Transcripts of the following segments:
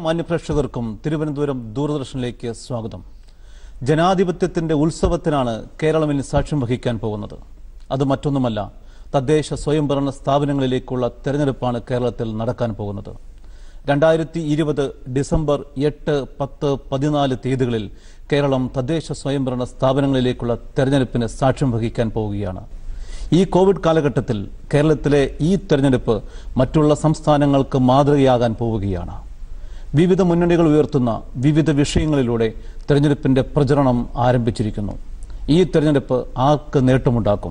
മാന്യപ്രേക്ഷകർക്കും തിരുവനന്തപുരം ദൂരദർശനിലേക്ക് സ്വാഗതം. ജനാധിപത്യത്തിന്റെ ഉത്സവത്തിനാണ് കേരളം ഇനി സാക്ഷ്യം വഹിക്കാൻ പോകുന്നത്. അത് മറ്റൊന്നുമല്ല, തദ്ദേശ സ്വയംഭരണ സ്ഥാപനങ്ങളിലേക്കുള്ള തെരഞ്ഞെടുപ്പാണ് കേരളത്തിൽ നടക്കാൻ പോകുന്നത്. 2020 ഡിസംബർ 8, 10, 14 തീയതികളിൽ കേരളം തദ്ദേശ സ്വയംഭരണ സ്ഥാപനങ്ങളിലേക്കുള്ള തെരഞ്ഞെടുപ്പിന് സാക്ഷ്യം വഹിക്കാൻ പോവുകയാണ്. ഈ കോവിഡ് കാലഘട്ടത്തിൽ കേരളത്തിലെ ഈ തെരഞ്ഞെടുപ്പ് മറ്റുള്ള സംസ്ഥാനങ്ങൾക്ക് മാതൃകയാകാൻ പോവുകയാണ്. വിവിധ മുന്നണികൾ ഉയർത്തുന്ന വിവിധ വിഷയങ്ങളിലൂടെ തെരഞ്ഞെടുപ്പിന്റെ പ്രചരണം ആരംഭിച്ചിരിക്കുന്നു. ഈ തെരഞ്ഞെടുപ്പ് ആർക്ക് നേട്ടമുണ്ടാക്കും?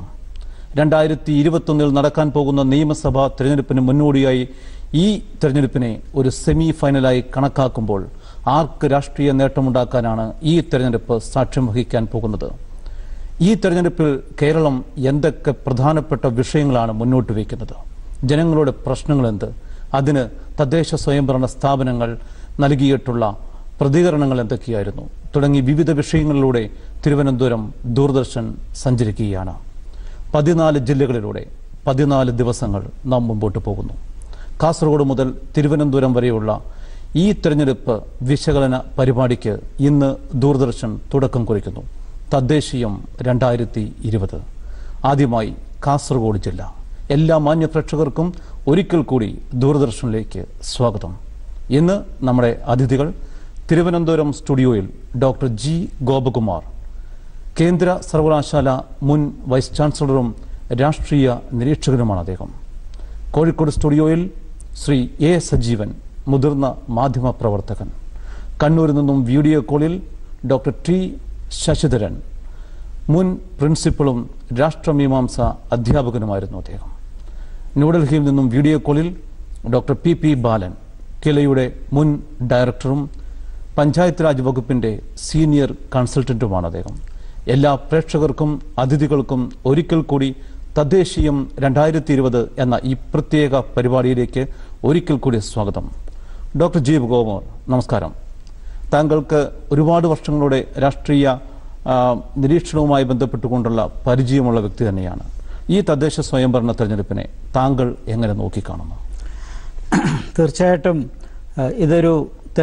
2021 നടക്കാൻ പോകുന്ന നിയമസഭാ തെരഞ്ഞെടുപ്പിന് മുന്നോടിയായി ഈ തെരഞ്ഞെടുപ്പിനെ ഒരു സെമി ഫൈനലായി കണക്കാക്കുമ്പോൾ ആർക്ക് രാഷ്ട്രീയ നേട്ടമുണ്ടാക്കാനാണ് ഈ തെരഞ്ഞെടുപ്പ് സാക്ഷ്യം വഹിക്കാൻ പോകുന്നത്? ഈ തെരഞ്ഞെടുപ്പിൽ കേരളം എന്തൊക്കെ പ്രധാനപ്പെട്ട വിഷയങ്ങളാണ് മുന്നോട്ട് വയ്ക്കുന്നത്? ജനങ്ങളുടെ പ്രശ്നങ്ങൾ എന്ത്? അതിന് തദ്ദേശ സ്വയംഭരണ സ്ഥാപനങ്ങൾ നൽകിയിട്ടുള്ള പ്രതികരണങ്ങൾ എന്തൊക്കെയായിരുന്നു? തുടങ്ങി വിവിധ വിഷയങ്ങളിലൂടെ തിരുവനന്തപുരം ദൂരദർശൻ സഞ്ചരിക്കുകയാണ്. 14 ജില്ലകളിലൂടെ 14 ദിവസങ്ങൾ നാം മുമ്പോട്ട് പോകുന്നു. കാസർഗോഡ് മുതൽ തിരുവനന്തപുരം വരെയുള്ള ഈ തെരഞ്ഞെടുപ്പ് വിശകലന പരിപാടിക്ക് ഇന്ന് ദൂരദർശൻ തുടക്കം കുറിക്കുന്നു. തദ്ദേശീയം 2020. ആദ്യമായി കാസർഗോഡ് ജില്ല. എല്ലാ മാന്യപ്രേക്ഷകർക്കും ഒരിക്കൽ കൂടി ദൂരദർശനിലേക്ക് സ്വാഗതം. ഇന്ന് നമ്മുടെ അതിഥികൾ തിരുവനന്തപുരം സ്റ്റുഡിയോയിൽ ഡോക്ടർ ജി ഗോപകുമാർ, കേന്ദ്ര സർവകലാശാല മുൻ വൈസ് ചാൻസലറും രാഷ്ട്രീയ നിരീക്ഷകനുമാണ് അദ്ദേഹം. കോഴിക്കോട് സ്റ്റുഡിയോയിൽ ശ്രീ എ സജീവൻ, മുതിർന്ന മാധ്യമ പ്രവർത്തകൻ. കണ്ണൂരിൽ നിന്നും വീഡിയോ കോളിൽ ഡോക്ടർ ടി ശശിധരൻ, മുൻ പ്രിൻസിപ്പളും രാഷ്ട്രമീമാംസ അധ്യാപകനുമായിരുന്നു അദ്ദേഹം. ന്യൂഡൽഹിയിൽ നിന്നും വീഡിയോ കോളിൽ ഡോക്ടർ പി ബാലൻ, കിലയുടെ മുൻ ഡയറക്ടറും പഞ്ചായത്ത് രാജ് വകുപ്പിന്റെ സീനിയർ കൺസൾട്ടന്റുമാണ് അദ്ദേഹം. എല്ലാ പ്രേക്ഷകർക്കും അതിഥികൾക്കും ഒരിക്കൽ കൂടി തദ്ദേശീയം 2020 എന്ന ഈ പ്രത്യേക പരിപാടിയിലേക്ക് ഒരിക്കൽ കൂടി സ്വാഗതം. ഡോക്ടർ ജി ഗോപകുമാർ, നമസ്കാരം. താങ്കൾക്ക് ഒരുപാട് വർഷങ്ങളുടെ രാഷ്ട്രീയ നിരീക്ഷണവുമായി ബന്ധപ്പെട്ടുകൊണ്ടുള്ള പരിചയമുള്ള വ്യക്തി തന്നെയാണ്. ഈ തദ്ദേശ സ്വയംഭരണ തെരഞ്ഞെടുപ്പിനെ താങ്കൾ എങ്ങനെ നോക്കിക്കാണുന്നു? തീർച്ചയായിട്ടും ഇതൊരു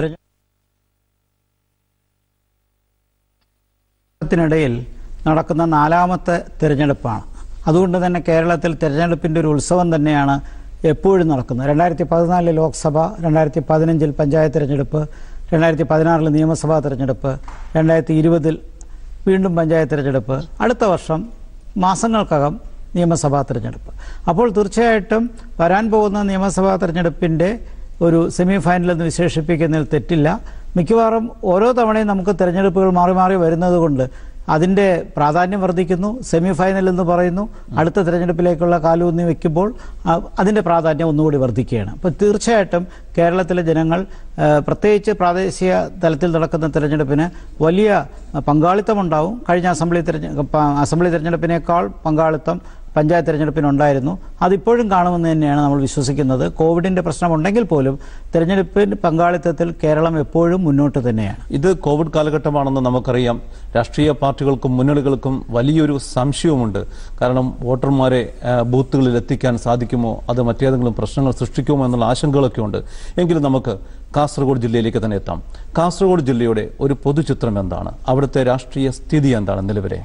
തെരഞ്ഞെടുപ്പിനിടയിൽ നടക്കുന്ന 4ാമത്തെ തെരഞ്ഞെടുപ്പാണ്. അതുകൊണ്ട് തന്നെ കേരളത്തിൽ തെരഞ്ഞെടുപ്പിൻ്റെ ഒരു ഉത്സവം തന്നെയാണ് എപ്പോഴും നടക്കുന്നത്. 2014 ലോക്സഭ, 2015 പഞ്ചായത്ത് തെരഞ്ഞെടുപ്പ്, 2016 നിയമസഭാ തെരഞ്ഞെടുപ്പ്, 2020 വീണ്ടും പഞ്ചായത്ത് തെരഞ്ഞെടുപ്പ്, അടുത്ത വർഷം മാസങ്ങൾക്കകം നിയമസഭാ തെരഞ്ഞെടുപ്പ്. അപ്പോൾ തീർച്ചയായിട്ടും വരാൻ പോകുന്ന നിയമസഭാ തെരഞ്ഞെടുപ്പിൻ്റെ ഒരു സെമി ഫൈനൽ എന്ന് വിശേഷിപ്പിക്കുന്നതിൽ തെറ്റില്ല. മിക്കവാറും ഓരോ തവണയും നമുക്ക് തെരഞ്ഞെടുപ്പുകൾ മാറി മാറി വരുന്നത് കൊണ്ട് അതിൻ്റെ പ്രാധാന്യം വർദ്ധിക്കുന്നു. സെമി ഫൈനൽ എന്ന് പറയുന്നു, അടുത്ത തെരഞ്ഞെടുപ്പിലേക്കുള്ള കാലൂന്നി വയ്ക്കുമ്പോൾ അതിൻ്റെ പ്രാധാന്യം ഒന്നുകൂടി വർദ്ധിക്കുകയാണ്. അപ്പോൾ തീർച്ചയായിട്ടും കേരളത്തിലെ ജനങ്ങൾ, പ്രത്യേകിച്ച് പ്രാദേശിക തലത്തിൽ നടക്കുന്ന തെരഞ്ഞെടുപ്പിന് വലിയ പങ്കാളിത്തമുണ്ടാവും. കഴിഞ്ഞ അസംബ്ലി തെരഞ്ഞെടുപ്പിനേക്കാൾ പങ്കാളിത്തം പഞ്ചായത്ത് തെരഞ്ഞെടുപ്പിനുണ്ടായിരുന്നു. അതിപ്പോഴും കാണുമെന്ന് തന്നെയാണ് നമ്മൾ വിശ്വസിക്കുന്നത്. കോവിഡിൻ്റെ പ്രശ്നമുണ്ടെങ്കിൽ പോലും തെരഞ്ഞെടുപ്പിന് പങ്കാളിത്തത്തിൽ കേരളം എപ്പോഴും മുന്നോട്ട് തന്നെയാണ്. ഇത് കോവിഡ് കാലഘട്ടമാണെന്ന് നമുക്കറിയാം. രാഷ്ട്രീയ പാർട്ടികൾക്കും മുന്നണികൾക്കും വലിയൊരു സംശയവുമുണ്ട്. കാരണം വോട്ടർമാരെ ബൂത്തുകളിൽ എത്തിക്കാൻ സാധിക്കുമോ, അത് മറ്റേതെങ്കിലും പ്രശ്നങ്ങൾ സൃഷ്ടിക്കുമോ എന്നുള്ള ആശങ്കകളൊക്കെ ഉണ്ട്. എങ്കിലും നമുക്ക് കാസർഗോഡ് ജില്ലയിലേക്ക് തന്നെ എത്താം. കാസർഗോഡ് ജില്ലയുടെ ഒരു പൊതുചിത്രം എന്താണ്? അവിടുത്തെ രാഷ്ട്രീയ സ്ഥിതി എന്താണ് നിലവിലെ?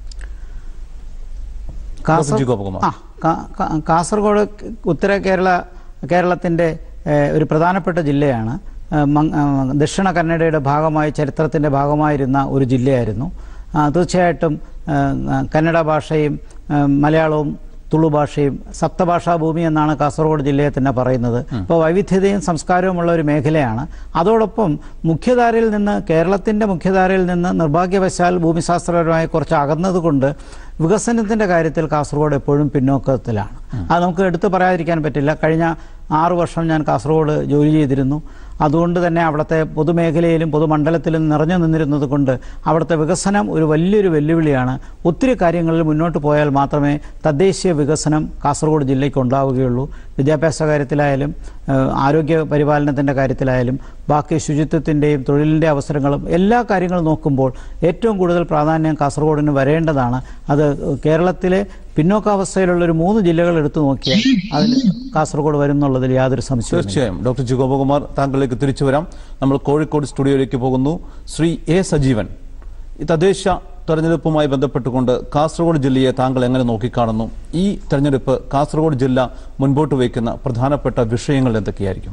കാസർഗോഡ് ഉത്തര കേരളത്തിൻ്റെ ഒരു പ്രധാനപ്പെട്ട ജില്ലയാണ്. ദക്ഷിണ കന്നഡയുടെ ഭാഗമായി, ചരിത്രത്തിൻ്റെ ഭാഗമായിരുന്ന ഒരു ജില്ലയായിരുന്നു. തീർച്ചയായിട്ടും കന്നഡ ഭാഷയും മലയാളവും തുളു ഭാഷയും സപ്തഭാഷാ ഭൂമി എന്നാണ് കാസർഗോഡ് ജില്ലയെ തന്നെ പറയുന്നത്. ഇപ്പോൾ വൈവിധ്യതയും സംസ്കാരവുമുള്ള ഒരു മേഖലയാണ്. അതോടൊപ്പം കേരളത്തിൻ്റെ മുഖ്യധാരയിൽ നിന്ന് നിർഭാഗ്യവശാൽ ഭൂമിശാസ്ത്രപരമായി കുറച്ച് അകന്നതുകൊണ്ട് വികസനത്തിൻ്റെ കാര്യത്തിൽ കാസർഗോഡ് എപ്പോഴും പിന്നോക്കത്തിലാണ്. അത് നമുക്ക് എടുത്തു പറയാതിരിക്കാൻ പറ്റില്ല. കഴിഞ്ഞ 6 വർഷം ഞാൻ കാസർഗോഡ് ജോലി ചെയ്തിരുന്നു. അതുകൊണ്ട് തന്നെ അവിടുത്തെ പൊതുമേഖലയിലും പൊതുമണ്ഡലത്തിലും നിറഞ്ഞു നിന്നിരുന്നത് കൊണ്ട് അവിടുത്തെ വികസനം ഒരു വലിയൊരു വെല്ലുവിളിയാണ്. ഒത്തിരി കാര്യങ്ങളിൽ മുന്നോട്ട് പോയാൽ മാത്രമേ തദ്ദേശീയ വികസനം കാസർഗോഡ് ജില്ലയ്ക്ക് ഉണ്ടാവുകയുള്ളൂ. വിദ്യാഭ്യാസ കാര്യത്തിലായാലും ആരോഗ്യ പരിപാലനത്തിൻ്റെ കാര്യത്തിലായാലും ബാക്കി ശുചിത്വത്തിൻ്റെയും തൊഴിലിൻ്റെ അവസരങ്ങളും എല്ലാ കാര്യങ്ങളും നോക്കുമ്പോൾ ഏറ്റവും കൂടുതൽ പ്രാധാന്യം കാസർഗോഡിന് വരേണ്ടതാണ്. അത് കേരളത്തിലെ പിന്നോക്കാവസ്ഥയിലുള്ള ഒരു 3 ജില്ലകൾ എടുത്തു നോക്കിയാൽ അതിൽ കാസർഗോഡ് വരുന്നുള്ളതിൽ യാതൊരു സംശയവും. തീർച്ചയായും. ഡോക്ടർ ജി ഗോപകുമാർ, താങ്കളിലേക്ക് തിരിച്ചു വരാം. നമ്മൾ കോഴിക്കോട് സ്റ്റുഡിയോയിലേക്ക് പോകുന്നു. ശ്രീ എ സജീവൻ, ഈ തദ്ദേശ തെരഞ്ഞെടുപ്പുമായി ബന്ധപ്പെട്ടുകൊണ്ട് കാസർഗോഡ് ജില്ലയെ താങ്കൾ എങ്ങനെ നോക്കിക്കാണുന്നു? ഈ തെരഞ്ഞെടുപ്പ് കാസർഗോഡ് ജില്ല മുൻപോട്ട് വയ്ക്കുന്ന പ്രധാനപ്പെട്ട വിഷയങ്ങൾ എന്തൊക്കെയായിരിക്കും?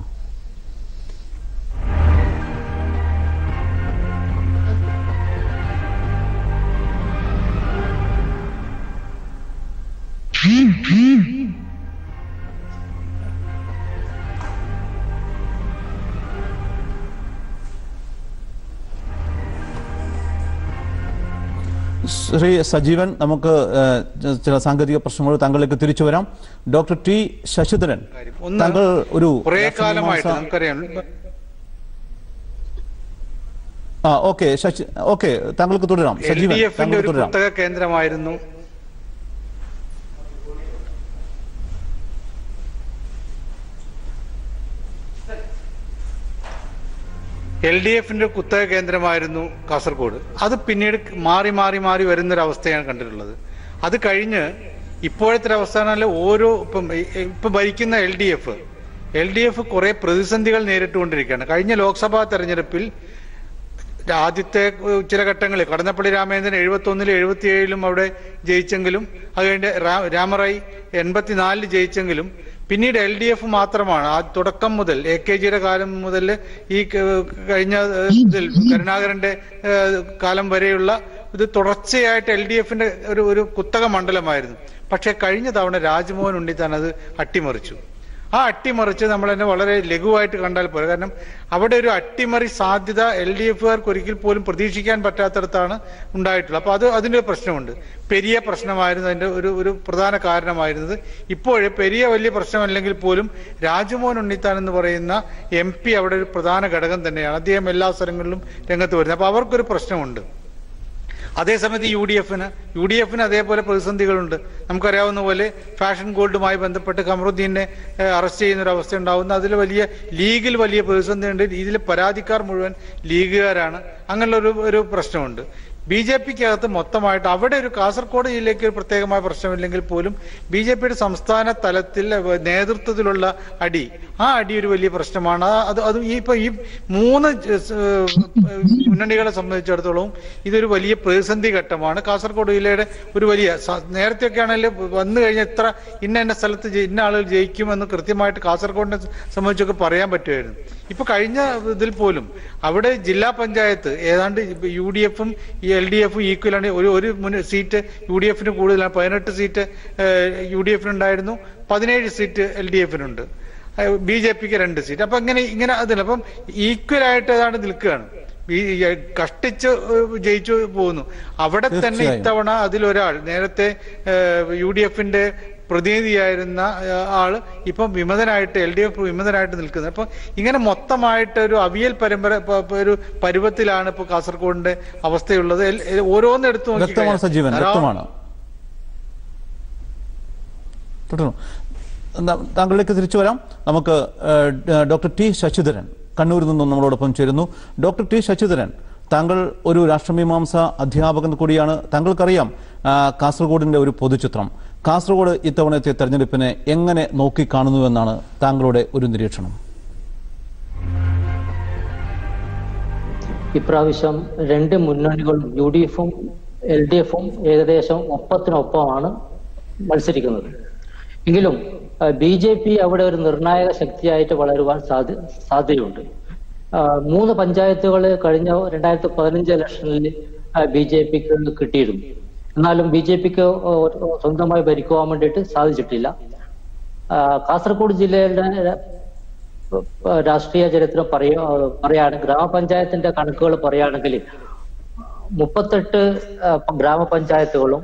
ശ്രീ സജീവൻ, നമുക്ക് ചില സാങ്കേതിക പ്രശ്നങ്ങൾ, താങ്കളിലേക്ക് തിരിച്ചു വരാം. ഡോക്ടർ ടി ശശിധരൻ, താങ്കൾ ഒരു ഓക്കെ താങ്കൾക്ക് തുടരാം. സജീവൻ, താങ്കൾക്ക് തുടരാം. കേന്ദ്രമായിരുന്നു LDFന്റെ കുത്തക കേന്ദ്രമായിരുന്നു കാസർഗോഡ്. അത് പിന്നീട് മാറി മാറി മാറി വരുന്നൊരവസ്ഥയാണ് കണ്ടിട്ടുള്ളത്. അത് കഴിഞ്ഞ് ഇപ്പോഴത്തെ അവസ്ഥ ഓരോ ഇപ്പൊ ഭരിക്കുന്ന LDF കുറെ പ്രതിസന്ധികൾ നേരിട്ടുകൊണ്ടിരിക്കുകയാണ്. കഴിഞ്ഞ ലോക്സഭാ തെരഞ്ഞെടുപ്പിൽ ആദ്യത്തെ ചില ഘട്ടങ്ങളിൽ കടന്നപ്പള്ളി രാമേന്ദ്രൻ 71-ലും 77-ലും അവിടെ ജയിച്ചെങ്കിലും, അത് കഴിഞ്ഞ് രാമറായി 84-ൽ ജയിച്ചെങ്കിലും, പിന്നീട് LDF മാത്രമാണ് ആ തുടക്കം മുതൽ AKGയുടെ കാലം മുതൽ ഈ കഴിഞ്ഞ കരുണാകരന്റെ കാലം വരെയുള്ള ഇത് തുടർച്ചയായിട്ട് LDFന്റെ ഒരു കുത്തക മണ്ഡലമായിരുന്നു. പക്ഷെ കഴിഞ്ഞ തവണ രാജ്മോഹൻ ഉണ്ണിത്താൻ അത് അട്ടിമറിച്ചു. ആ അട്ടിമറിച്ച് നമ്മൾ തന്നെ വളരെ ലഘുവായിട്ട് കണ്ടാൽ പോലെ, കാരണം അവിടെ ഒരു അട്ടിമറി സാധ്യത LDFകാർക്ക് ഒരിക്കൽ പോലും പ്രതീക്ഷിക്കാൻ പറ്റാത്തടത്താണ് ഉണ്ടായിട്ടുള്ളത്. അപ്പൊ അതിന്റെ പ്രശ്നമുണ്ട്. പെരിയ പ്രശ്നമായിരുന്നു അതിന്റെ ഒരു പ്രധാന കാരണമായിരുന്നത്. ഇപ്പോഴേ പെരിയ വലിയ പ്രശ്നമല്ലെങ്കിൽ പോലും രാജ്മോഹൻ ഉണ്ണിത്താൻ എന്ന് പറയുന്ന MP അവിടെ ഒരു പ്രധാന ഘടകം തന്നെയാണ്. അദ്ദേഹം എല്ലാ സ്ഥലങ്ങളിലും രംഗത്ത് വരുന്നത്. അപ്പൊ അവർക്കൊരു പ്രശ്നമുണ്ട്. അതേസമയത്ത് UDFന് അതേപോലെ പ്രതിസന്ധികളുണ്ട്. നമുക്കറിയാവുന്ന പോലെ ഫാഷൻ ഗോൾഡുമായി ബന്ധപ്പെട്ട് കമറുദ്ദീനെ അറസ്റ്റ് ചെയ്യുന്ന ഒരു അവസ്ഥ ഉണ്ടാവുന്ന, അതിൽ ലീഗിൽ വലിയ പ്രതിസന്ധി ഉണ്ട്. ഇതിൽ പരാതിക്കാർ മുഴുവൻ ലീഗുകാരാണ്. അങ്ങനെയുള്ള ഒരു പ്രശ്നമുണ്ട്. BJPക്കകത്ത് മൊത്തമായിട്ട് അവിടെ ഒരു കാസർഗോഡ് ജില്ലയ്ക്ക് ഒരു പ്രത്യേകമായ പ്രശ്നമില്ലെങ്കിൽ പോലും BJPയുടെ സംസ്ഥാന തലത്തിൽ നേതൃത്വത്തിലുള്ള അടി, ആ അടി ഒരു വലിയ പ്രശ്നമാണ്. അത് ഈ 3 മുന്നണികളെ സംബന്ധിച്ചിടത്തോളം ഇതൊരു വലിയ പ്രതിസന്ധി ഘട്ടമാണ്. കാസർഗോഡ് ജില്ലയുടെ ഒരു വലിയ, നേരത്തെയൊക്കെ ആണെങ്കിൽ വന്നു കഴിഞ്ഞാൽ ഇന്ന സ്ഥലത്ത് ഇന്ന ആളുകൾ ജയിക്കുമെന്ന് കൃത്യമായിട്ട് കാസർഗോഡിനെ സംബന്ധിച്ചൊക്കെ പറയാൻ പറ്റുമായിരുന്നു. ഇപ്പൊ കഴിഞ്ഞ ഇതിൽ പോലും അവിടെ ജില്ലാ പഞ്ചായത്ത് ഏതാണ്ട് UDFും LDFും ഈക്വലാണ്. ഒരു സീറ്റ് UDFന് കൂടുതലാണ്. 18 സീറ്റ് UDFനുണ്ടായിരുന്നു, 17 സീറ്റ് LDFനുണ്ട്, BJPക്ക് 2 സീറ്റ്. അപ്പൊ ഇങ്ങനെ അതില്ല. അപ്പം ഈക്വലായിട്ട് ഏതാണ്ട് നിൽക്കുകയാണ്. കഷ്ടിച്ച് ജയിച്ചു പോകുന്നു. അവിടെ തന്നെ ഇത്തവണ അതിലൊരാൾ, നേരത്തെ UDFന്റെ പ്രതിനിധിയായിരുന്ന ആള് ഇപ്പം വിമതനായിട്ട്, LDF വിമതനായിട്ട് നിൽക്കുന്നത്. അപ്പൊ ഇങ്ങനെ മൊത്തമായിട്ട് ഒരു അവിയൽ ഒരു പരുവത്തിലാണ് ഇപ്പൊ കാസർഗോഡിന്റെ അവസ്ഥയുള്ളത്. ഓരോന്ന് എടുത്തു നോക്കി താങ്കളിലേക്ക് തിരിച്ചു വരാം. നമുക്ക് ഡോക്ടർ ടി ശശിധരൻ കണ്ണൂരിൽ നിന്നും നമ്മളോടൊപ്പം ചേരുന്നു. ഡോക്ടർ ടി ശശിധരൻ, താങ്കൾ ഒരു രാഷ്ട്രമീമാംസ അധ്യാപകൻ കൂടിയാണ്. താങ്കൾക്കറിയാം കാസർഗോഡിന്റെ ഒരു പൊതുചിത്രം. കാസർഗോഡ് ഇത്തവണത്തെ തെരഞ്ഞെടുപ്പിനെ എങ്ങനെ നോക്കിക്കാണുന്നുവെന്നാണ് താങ്കളുടെ ഒരു നിരീക്ഷണം? ഇപ്രാവശ്യം 2 മുന്നണികളും UDFും LDFും ഏകദേശം ഒപ്പത്തിനൊപ്പമാണ് മത്സരിക്കുന്നത്. എങ്കിലും BJP അവിടെ ഒരു നിർണായക ശക്തിയായിട്ട് വളരുവാൻ സാധ്യതയുണ്ട്. 3 പഞ്ചായത്തുകൾ കഴിഞ്ഞ 2015 ഇലക്ഷനിൽ BJPക്ക് കിട്ടിയിരുന്നു. എന്നാലും BJPക്ക് സ്വന്തമായി ഭരിക്കുവാൻ വേണ്ടിയിട്ട് സാധിച്ചിട്ടില്ല. കാസർഗോഡ് ജില്ലയുടെ രാഷ്ട്രീയ ചരിത്രം പറയുകയാണെങ്കിൽ, ഗ്രാമപഞ്ചായത്തിന്റെ കണക്കുകൾ പറയുകയാണെങ്കിൽ 38 ഗ്രാമപഞ്ചായത്തുകളും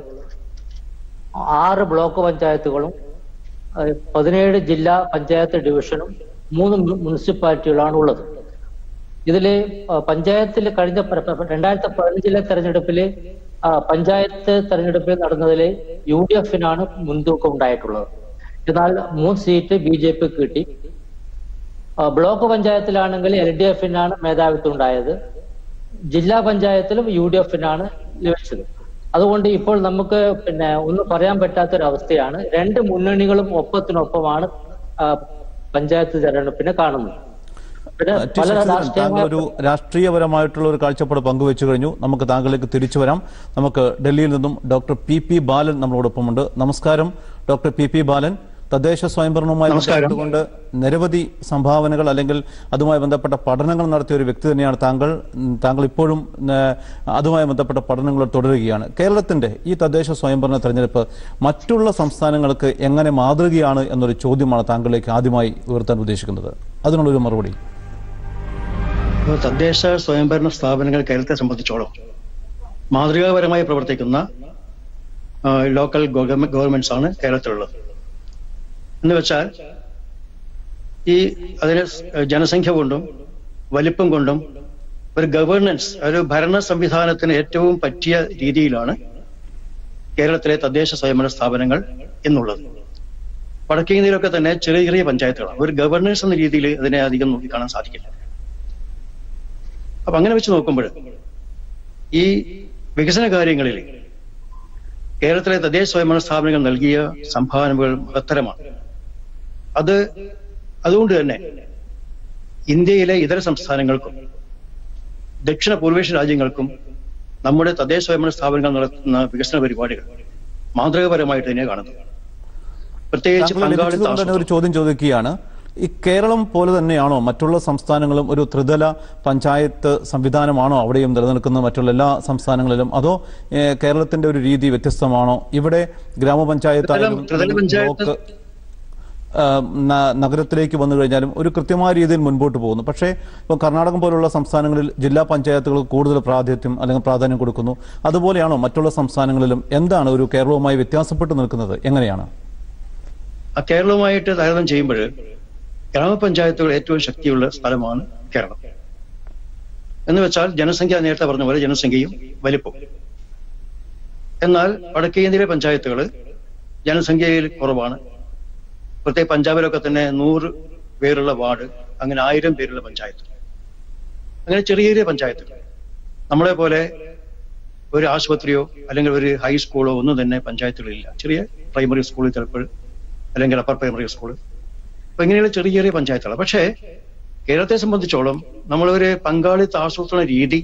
6 ബ്ലോക്ക് പഞ്ചായത്തുകളും 17 ജില്ലാ പഞ്ചായത്ത് ഡിവിഷനും 3 മുനിസിപ്പാലിറ്റികളാണ് ഉള്ളത്. ഇതില് പഞ്ചായത്തിൽ കഴിഞ്ഞ 2015 തെരഞ്ഞെടുപ്പില് പഞ്ചായത്ത് തെരഞ്ഞെടുപ്പിൽ നടന്നതില് UDFനാണ് മുൻതൂക്കം ഉണ്ടായിട്ടുള്ളത്. എന്നാൽ 3 സീറ്റ് BJP കിട്ടി. ബ്ലോക്ക് പഞ്ചായത്തിലാണെങ്കിൽ LDFനാണ് മേധാവിത്വം ഉണ്ടായത്. ജില്ലാ പഞ്ചായത്തിലും UDFനാണ് ലഭിച്ചത്. അതുകൊണ്ട് ഇപ്പോൾ നമുക്ക് ഒന്നും പറയാൻ പറ്റാത്തൊരവസ്ഥയാണ്. രണ്ട് മുന്നണികളും ഒപ്പത്തിനൊപ്പമാണ് പഞ്ചായത്ത് തെരഞ്ഞെടുപ്പിനെ കാണുന്നത്. താങ്കൾ ഒരു രാഷ്ട്രീയപരമായിട്ടുള്ള ഒരു കാഴ്ചപ്പാട് പങ്കുവെച്ചു കഴിഞ്ഞു. നമുക്ക് താങ്കളിലേക്ക് തിരിച്ചു വരാം. നമുക്ക് ഡൽഹിയിൽ നിന്നും ഡോക്ടർ പി ബാലൻ നമ്മളോടൊപ്പമുണ്ട്. നമസ്കാരം ഡോക്ടർ പി ബാലൻ. തദ്ദേശ സ്വയംഭരണവുമായി ബന്ധപ്പെട്ടുകൊണ്ട് നിരവധി സംഭാവനകൾ അല്ലെങ്കിൽ അതുമായി ബന്ധപ്പെട്ട പഠനങ്ങൾ നടത്തിയ ഒരു വ്യക്തി തന്നെയാണ് താങ്കൾ ഇപ്പോഴും അതുമായി ബന്ധപ്പെട്ട പഠനങ്ങൾ തുടരുകയാണ്. കേരളത്തിന്റെ ഈ തദ്ദേശ സ്വയംഭരണ തെരഞ്ഞെടുപ്പ് മറ്റുള്ള സംസ്ഥാനങ്ങൾക്ക് എങ്ങനെ മാതൃകയാണ് എന്നൊരു ചോദ്യമാണ് താങ്കളിലേക്ക് ആദ്യമായി ഉയർത്താൻ ഉദ്ദേശിക്കുന്നത്. അതിനുള്ളൊരു മറുപടി. തദ്ദേശ സ്വയംഭരണ സ്ഥാപനങ്ങൾ കേരളത്തെ സംബന്ധിച്ചോളം മാതൃകാപരമായി പ്രവർത്തിക്കുന്ന ലോക്കൽ ഗവൺമെന്റ്സ് ആണ് കേരളത്തിലുള്ളത്. എന്ന് വെച്ചാൽ അതിന് ജനസംഖ്യ കൊണ്ടും വലിപ്പം കൊണ്ടും ഒരു ഗവേണൻസ്, ഒരു ഭരണ സംവിധാനത്തിന് ഏറ്റവും പറ്റിയ രീതിയിലാണ് കേരളത്തിലെ തദ്ദേശ സ്വയംഭരണ സ്ഥാപനങ്ങൾ എന്നുള്ളത്. വടക്കേ ഇന്ത്യയിലൊക്കെ തന്നെ ചെറിയ ചെറിയ പഞ്ചായത്തുകളാണ്. ഒരു ഗവേണൻസ് എന്ന രീതിയിൽ അതിനെ അധികം നോക്കിക്കാണാൻ സാധിക്കില്ല. അപ്പൊ അങ്ങനെ വെച്ച് നോക്കുമ്പോൾ ഈ വികസന കാര്യങ്ങളിൽ കേരളത്തിലെ തദ്ദേശ സ്വയംഭരണ സ്ഥാപനങ്ങൾ നൽകിയ സംഭാവനകൾ മഹത്തരമാണ്. അതുകൊണ്ട് തന്നെ ഇന്ത്യയിലെ ഇതര സംസ്ഥാനങ്ങൾക്കും ദക്ഷിണ പൂർവേഷ്യ രാജ്യങ്ങൾക്കും നമ്മുടെ തദ്ദേശ സ്വയംഭരണ സ്ഥാപനങ്ങൾ നടത്തുന്ന വികസന പരിപാടികൾ മാതൃകാപരമായിട്ട് തന്നെ കാണുന്നത്. പ്രത്യേകിച്ച് ഒരു ചോദ്യം ചോദിക്കുകയാണ്. ഈ കേരളം പോലെ തന്നെയാണോ മറ്റുള്ള സംസ്ഥാനങ്ങളും? ഒരു ത്രിതല പഞ്ചായത്ത് സംവിധാനമാണോ അവിടെയും നിലനിൽക്കുന്നത് മറ്റുള്ള എല്ലാ സംസ്ഥാനങ്ങളിലും? അതോ കേരളത്തിന്റെ ഒരു രീതി വ്യത്യസ്തമാണോ? ഇവിടെ ഗ്രാമപഞ്ചായത്ത് നഗരത്തിലേക്ക് വന്നു കഴിഞ്ഞാലും ഒരു കൃത്യമായ രീതിയിൽ മുൻപോട്ട് പോകുന്നു. പക്ഷേ ഇപ്പോൾ കർണാടകം പോലുള്ള സംസ്ഥാനങ്ങളിൽ ജില്ലാ പഞ്ചായത്തുകൾക്ക് കൂടുതൽ പ്രാധാന്യം കൊടുക്കുന്നു. അതുപോലെയാണോ മറ്റുള്ള സംസ്ഥാനങ്ങളിലും? എന്താണ് ഒരു കേരളവുമായി വ്യത്യാസപ്പെട്ട് നിൽക്കുന്നത്? എങ്ങനെയാണ് കേരളവുമായിട്ട് താരതമ്യം ചെയ്യുമ്പോൾ ഗ്രാമപഞ്ചായത്തുകൾ ഏറ്റവും ശക്തിയുള്ള സ്ഥലമാണ് കേരളം. എന്ന് വെച്ചാൽ ജനസംഖ്യ, നേരത്തെ പറഞ്ഞ പോലെ ജനസംഖ്യയും വലിപ്പവും. എന്നാൽ വടക്കേ ഇന്ത്യയിലെ പഞ്ചായത്തുകൾ ജനസംഖ്യയിൽ കുറവാണ്. പ്രത്യേക പഞ്ചാബിലൊക്കെ തന്നെ 100 പേരുള്ള വാർഡ്, അങ്ങനെ 1000 പേരുള്ള പഞ്ചായത്ത്, അങ്ങനെ ചെറിയ ചെറിയ പഞ്ചായത്തുകൾ. നമ്മളെ പോലെ ഒരു ആശുപത്രിയോ അല്ലെങ്കിൽ ഒരു ഹൈസ്കൂളോ ഒന്നും തന്നെ പഞ്ചായത്തുകളില്ല. ചെറിയ പ്രൈമറി സ്കൂളിൽ ചിലപ്പോൾ, അല്ലെങ്കിൽ അപ്പർ പ്രൈമറി സ്കൂള്, അപ്പൊ ഇങ്ങനെയുള്ള ചെറിയ ചെറിയ പഞ്ചായത്തുകൾ. പക്ഷേ കേരളത്തെ സംബന്ധിച്ചോളം നമ്മളൊരു പങ്കാളിത്ത ആസൂത്രണ രീതി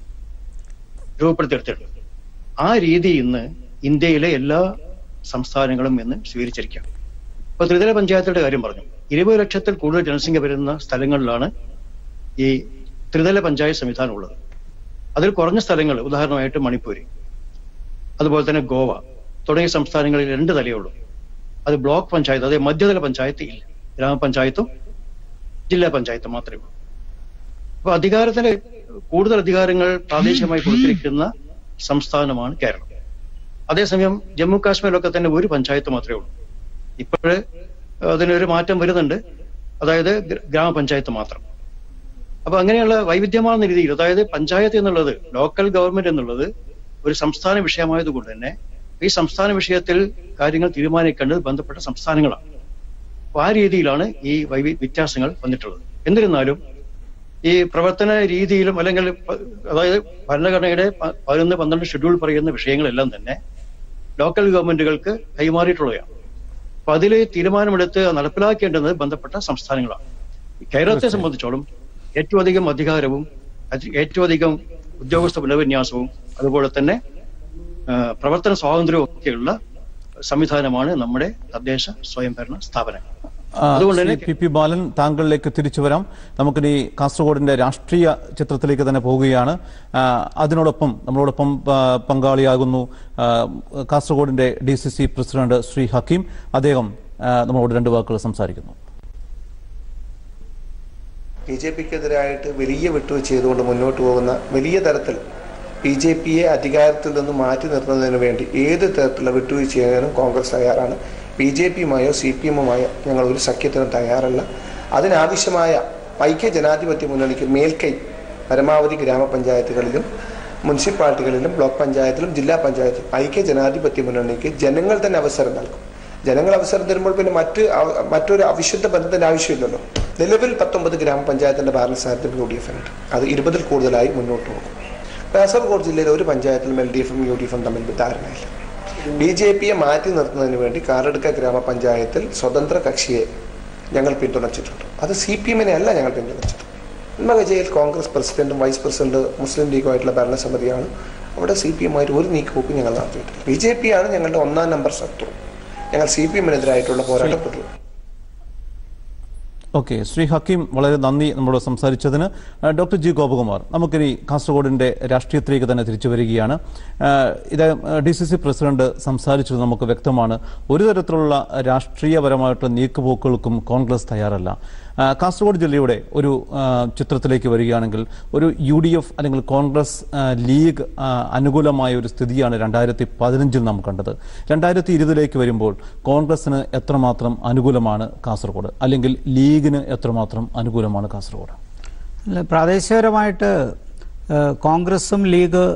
രൂപപ്പെടുത്തിയെടുത്തിട്ടുണ്ട്. ആ രീതി ഇന്ന് ഇന്ത്യയിലെ എല്ലാ സംസ്ഥാനങ്ങളും ഇന്ന് സ്വീകരിച്ചിരിക്കുകയാണ്. ഇപ്പൊ ത്രിതല പഞ്ചായത്തുകളുടെ കാര്യം പറഞ്ഞു. 20 ലക്ഷത്തിൽ കൂടുതൽ ജനസംഖ്യ വരുന്ന സ്ഥലങ്ങളിലാണ് ഈ ത്രിതല പഞ്ചായത്ത് സംവിധാനം ഉള്ളത്. അതിൽ കുറഞ്ഞ സ്ഥലങ്ങൾ, ഉദാഹരണമായിട്ട് മണിപ്പൂര്, അതുപോലെ തന്നെ ഗോവ തുടങ്ങിയ സംസ്ഥാനങ്ങളിൽ 2 തലയേ ഉള്ളൂ. അത് ബ്ലോക്ക് പഞ്ചായത്ത്, അതായത് മധ്യതല പഞ്ചായത്ത് ഇല്ല. ഗ്രാമപഞ്ചായത്തും ജില്ലാ പഞ്ചായത്തും മാത്രമേ ഉള്ളൂ. അപ്പൊ അധികാരത്തിന് കൂടുതൽ അധികാരങ്ങൾ പ്രാദേശികമായി കൊടുത്തിരിക്കുന്ന സംസ്ഥാനമാണ് കേരളം. അതേസമയം ജമ്മു കാശ്മീരിലൊക്കെ തന്നെ ഒരു പഞ്ചായത്ത് മാത്രമേ ഉള്ളൂ. ഇപ്പോഴ് അതിനൊരു മാറ്റം വരുന്നുണ്ട്, അതായത് ഗ്രാമപഞ്ചായത്ത് മാത്രം. അപ്പൊ അങ്ങനെയുള്ള വൈവിധ്യമാർന്ന രീതിയിൽ, അതായത് പഞ്ചായത്ത് എന്നുള്ളത്, ലോക്കൽ ഗവൺമെന്റ് എന്നുള്ളത് ഒരു സംസ്ഥാന വിഷയമായതുകൊണ്ട് തന്നെ ഈ സംസ്ഥാന വിഷയത്തിൽ കാര്യങ്ങൾ തീരുമാനിക്കേണ്ടത് ബന്ധപ്പെട്ട സംസ്ഥാനങ്ങളാണ്. അപ്പൊ ആ രീതിയിലാണ് ഈ വ്യത്യാസങ്ങൾ വന്നിട്ടുള്ളത്. എന്നിരുന്നാലും ഈ പ്രവർത്തന രീതിയിലും, അല്ലെങ്കിൽ അതായത് ഭരണഘടനയുടെ 11-12 ഷെഡ്യൂൾ പറയുന്ന വിഷയങ്ങളെല്ലാം തന്നെ ലോക്കൽ ഗവൺമെന്റുകൾക്ക് കൈമാറിയിട്ടുള്ളതാണ്. അപ്പൊ അതിൽ തീരുമാനമെടുത്ത് നടപ്പിലാക്കേണ്ടത് ബന്ധപ്പെട്ട സംസ്ഥാനങ്ങളാണ്. കേരളത്തെ സംബന്ധിച്ചോളം ഏറ്റവും അധികം അധികാരവും ഏറ്റവും അധികം ഉദ്യോഗസ്ഥ പുനർവിന്യാസവും അതുപോലെ തന്നെ പ്രവർത്തന സ്വാതന്ത്ര്യവും ഒക്കെയുള്ള സംവിധാനമാണ് നമ്മുടെ തദ്ദേശ സ്വയംഭരണ സ്ഥാപനങ്ങൾ. അതുകൊണ്ട് തന്നെ പി ബാലൻ, താങ്കളിലേക്ക് തിരിച്ചു വരാം. നമുക്കിനി കാസർഗോഡിന്റെ രാഷ്ട്രീയ ചിത്രത്തിലേക്ക് തന്നെ പോവുകയാണ്. നമ്മളോടൊപ്പം പങ്കാളിയാകുന്നു കാസർഗോഡിന്റെ DCC പ്രസിഡന്റ് ശ്രീ ഹക്കീം. അദ്ദേഹം നമ്മളോട് 2 വാക്കുകൾ സംസാരിക്കുന്നു. BJPക്കെതിരായിട്ട് വലിയ വിട്ടുവീഴ്ച ചെയ്തുകൊണ്ട് മുന്നോട്ട് പോകുന്ന വലിയ തരത്തിൽ BJPയെ അധികാരത്തിൽ നിന്ന് മാറ്റി നിർത്തുന്നതിന് വേണ്ടി ഏത് തരത്തിലുള്ള വിട്ടുവീഴ്ച ചെയ്യാനും കോൺഗ്രസ് തയ്യാറാണ്. BJPയുമായോ CPMുമായോ ഞങ്ങൾ ഒരു സഖ്യത്തിനും തയ്യാറല്ല. അതിനാവശ്യമായ ഐക്യ ജനാധിപത്യ മുന്നണിക്ക് മേൽക്കൈ പരമാവധി ഗ്രാമപഞ്ചായത്തുകളിലും മുനിസിപ്പാലിറ്റികളിലും ബ്ലോക്ക് പഞ്ചായത്തിലും ജില്ലാ പഞ്ചായത്തിലും ഐക്യ ജനാധിപത്യ മുന്നണിക്ക് ജനങ്ങൾ തന്നെ അവസരം നൽകും. ജനങ്ങൾ അവസരം തരുമ്പോൾ പിന്നെ മറ്റൊരു അവിശുദ്ധ ബന്ധത്തിന്റെ ആവശ്യമില്ലല്ലോ. നിലവിൽ 19 ഗ്രാമപഞ്ചായത്തിന്റെ ഭരണസാരഥ്യം UDF ഉണ്ട്. അത് 20-ൽ കൂടുതലായി മുന്നോട്ട് പോകും. കാസർഗോഡ് ജില്ലയിലെ ഒരു പഞ്ചായത്തിലും LDFും UDFും തമ്മിൽ ധാരണയില്ല. BJPയെ മാറ്റി നിർത്തുന്നതിന് വേണ്ടി കാറടുക്ക ഗ്രാമപഞ്ചായത്തിൽ സ്വതന്ത്ര കക്ഷിയെ ഞങ്ങൾ പിന്തുണച്ചിട്ടുണ്ട്. അത് CPMനെ അല്ല ഞങ്ങൾ പിന്തുണച്ചത്. ഉന്മകജയിൽ കോൺഗ്രസ് പ്രസിഡന്റും വൈസ് പ്രസിഡന്റ് മുസ്ലിം ലീഗുമായിട്ടുള്ള ഭരണസമിതിയാണ്. അവിടെ CPMമായിട്ട് ഒരു നീക്കുപോക്കും ഞങ്ങൾ നടത്തിയിട്ടില്ല. BJPയാണ് ഞങ്ങളുടെ 1ാം നമ്പർ ശത്രു. ഞങ്ങൾ CPMനെതിരായിട്ടുള്ള പോരാട്ടം തുടരും. ഓക്കെ, ശ്രീ ഹക്കീം, വളരെ നന്ദി നമ്മളോട് സംസാരിച്ചതിന്. ഡോക്ടർ ജി ഗോപകുമാർ, നമുക്കിനി കാസർഗോഡിന്റെ രാഷ്ട്രീയത്തിലേക്ക് തന്നെ തിരിച്ചു വരികയാണ്. ഇത് DCC പ്രസിഡന്റ് സംസാരിച്ചത് നമുക്ക് വ്യക്തമാണ്. ഒരു തരത്തിലുള്ള രാഷ്ട്രീയപരമായിട്ടുള്ള നീക്കുപോക്കുകൾക്കും കോൺഗ്രസ് തയ്യാറല്ല. കാസർഗോഡ് ജില്ലയുടെ ഒരു ചിത്രത്തിലേക്ക് വരികയാണെങ്കിൽ ഒരു UDF അല്ലെങ്കിൽ കോൺഗ്രസ് ലീഗ് അനുകൂലമായ ഒരു സ്ഥിതിയാണ് 2015 നാം കണ്ടത്. 2020 വരുമ്പോൾ കോൺഗ്രസിന് എത്രമാത്രം അനുകൂലമാണ് കാസർഗോഡ്, അല്ലെങ്കിൽ ലീഗിന് എത്രമാത്രം അനുകൂലമാണ് കാസർഗോഡ്? പ്രാദേശികപരമായിട്ട് കോൺഗ്രസും ലീഗ്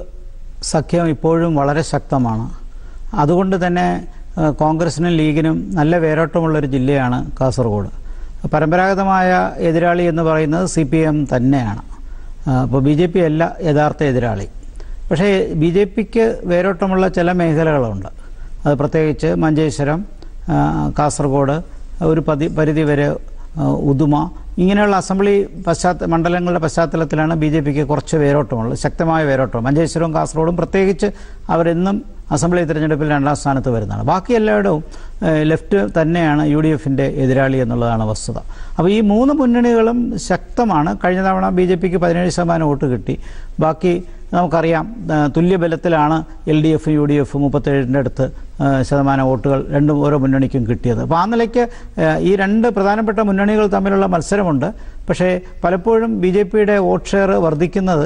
സഖ്യം ഇപ്പോഴും വളരെ ശക്തമാണ്. അതുകൊണ്ട് തന്നെ കോൺഗ്രസിനും ലീഗിനും നല്ല വേരോട്ടമുള്ളൊരു ജില്ലയാണ് കാസർഗോഡ്. പരമ്പരാഗതമായ എതിരാളി എന്ന് പറയുന്നത് CPM തന്നെയാണ്. അപ്പോൾ BJP അല്ല യഥാർത്ഥ എതിരാളി. പക്ഷേ BJPക്ക് വേരോട്ടമുള്ള ചില മേഖലകളുണ്ട്. അത് പ്രത്യേകിച്ച് മഞ്ചേശ്വരം, കാസർഗോഡ്, ഒരു പരിധി വരെ ഉദുമ, ഇങ്ങനെയുള്ള അസംബ്ലി മണ്ഡലങ്ങളുടെ പശ്ചാത്തലത്തിലാണ് BJPക്ക് കുറച്ച് വേരോട്ടമുള്ളത്, ശക്തമായ വേരോട്ടം. മഞ്ചേശ്വരവും കാസർഗോഡും പ്രത്യേകിച്ച് അവരെന്നും അസംബ്ലി തിരഞ്ഞെടുപ്പിൽ 2ാം സ്ഥാനത്ത് വരുന്നതാണ്. ബാക്കി എല്ലായിടവും ലെഫ്റ്റ് തന്നെയാണ് UDFന്റെ എതിരാളി എന്നുള്ളതാണ് വസ്തുത. അപ്പോൾ ഈ 3 മുന്നണികളും ശക്തമാണ്. കഴിഞ്ഞ തവണ BJPക്ക് 17% വോട്ട് കിട്ടി. ബാക്കി നമുക്കറിയാം തുല്യബലത്തിലാണ് LDFും UDFും 37-ന്റെ അടുത്ത് ശതമാനം വോട്ടുകൾ ഓരോ മുന്നണിക്കും കിട്ടിയത്. അപ്പോൾ ആ നിലയ്ക്ക് ഈ 2 പ്രധാനപ്പെട്ട മുന്നണികൾ തമ്മിലുള്ള മത്സരമുണ്ട്. പക്ഷേ പലപ്പോഴും BJPയുടെ വോട്ട് ഷെയർ വർദ്ധിക്കുന്നത്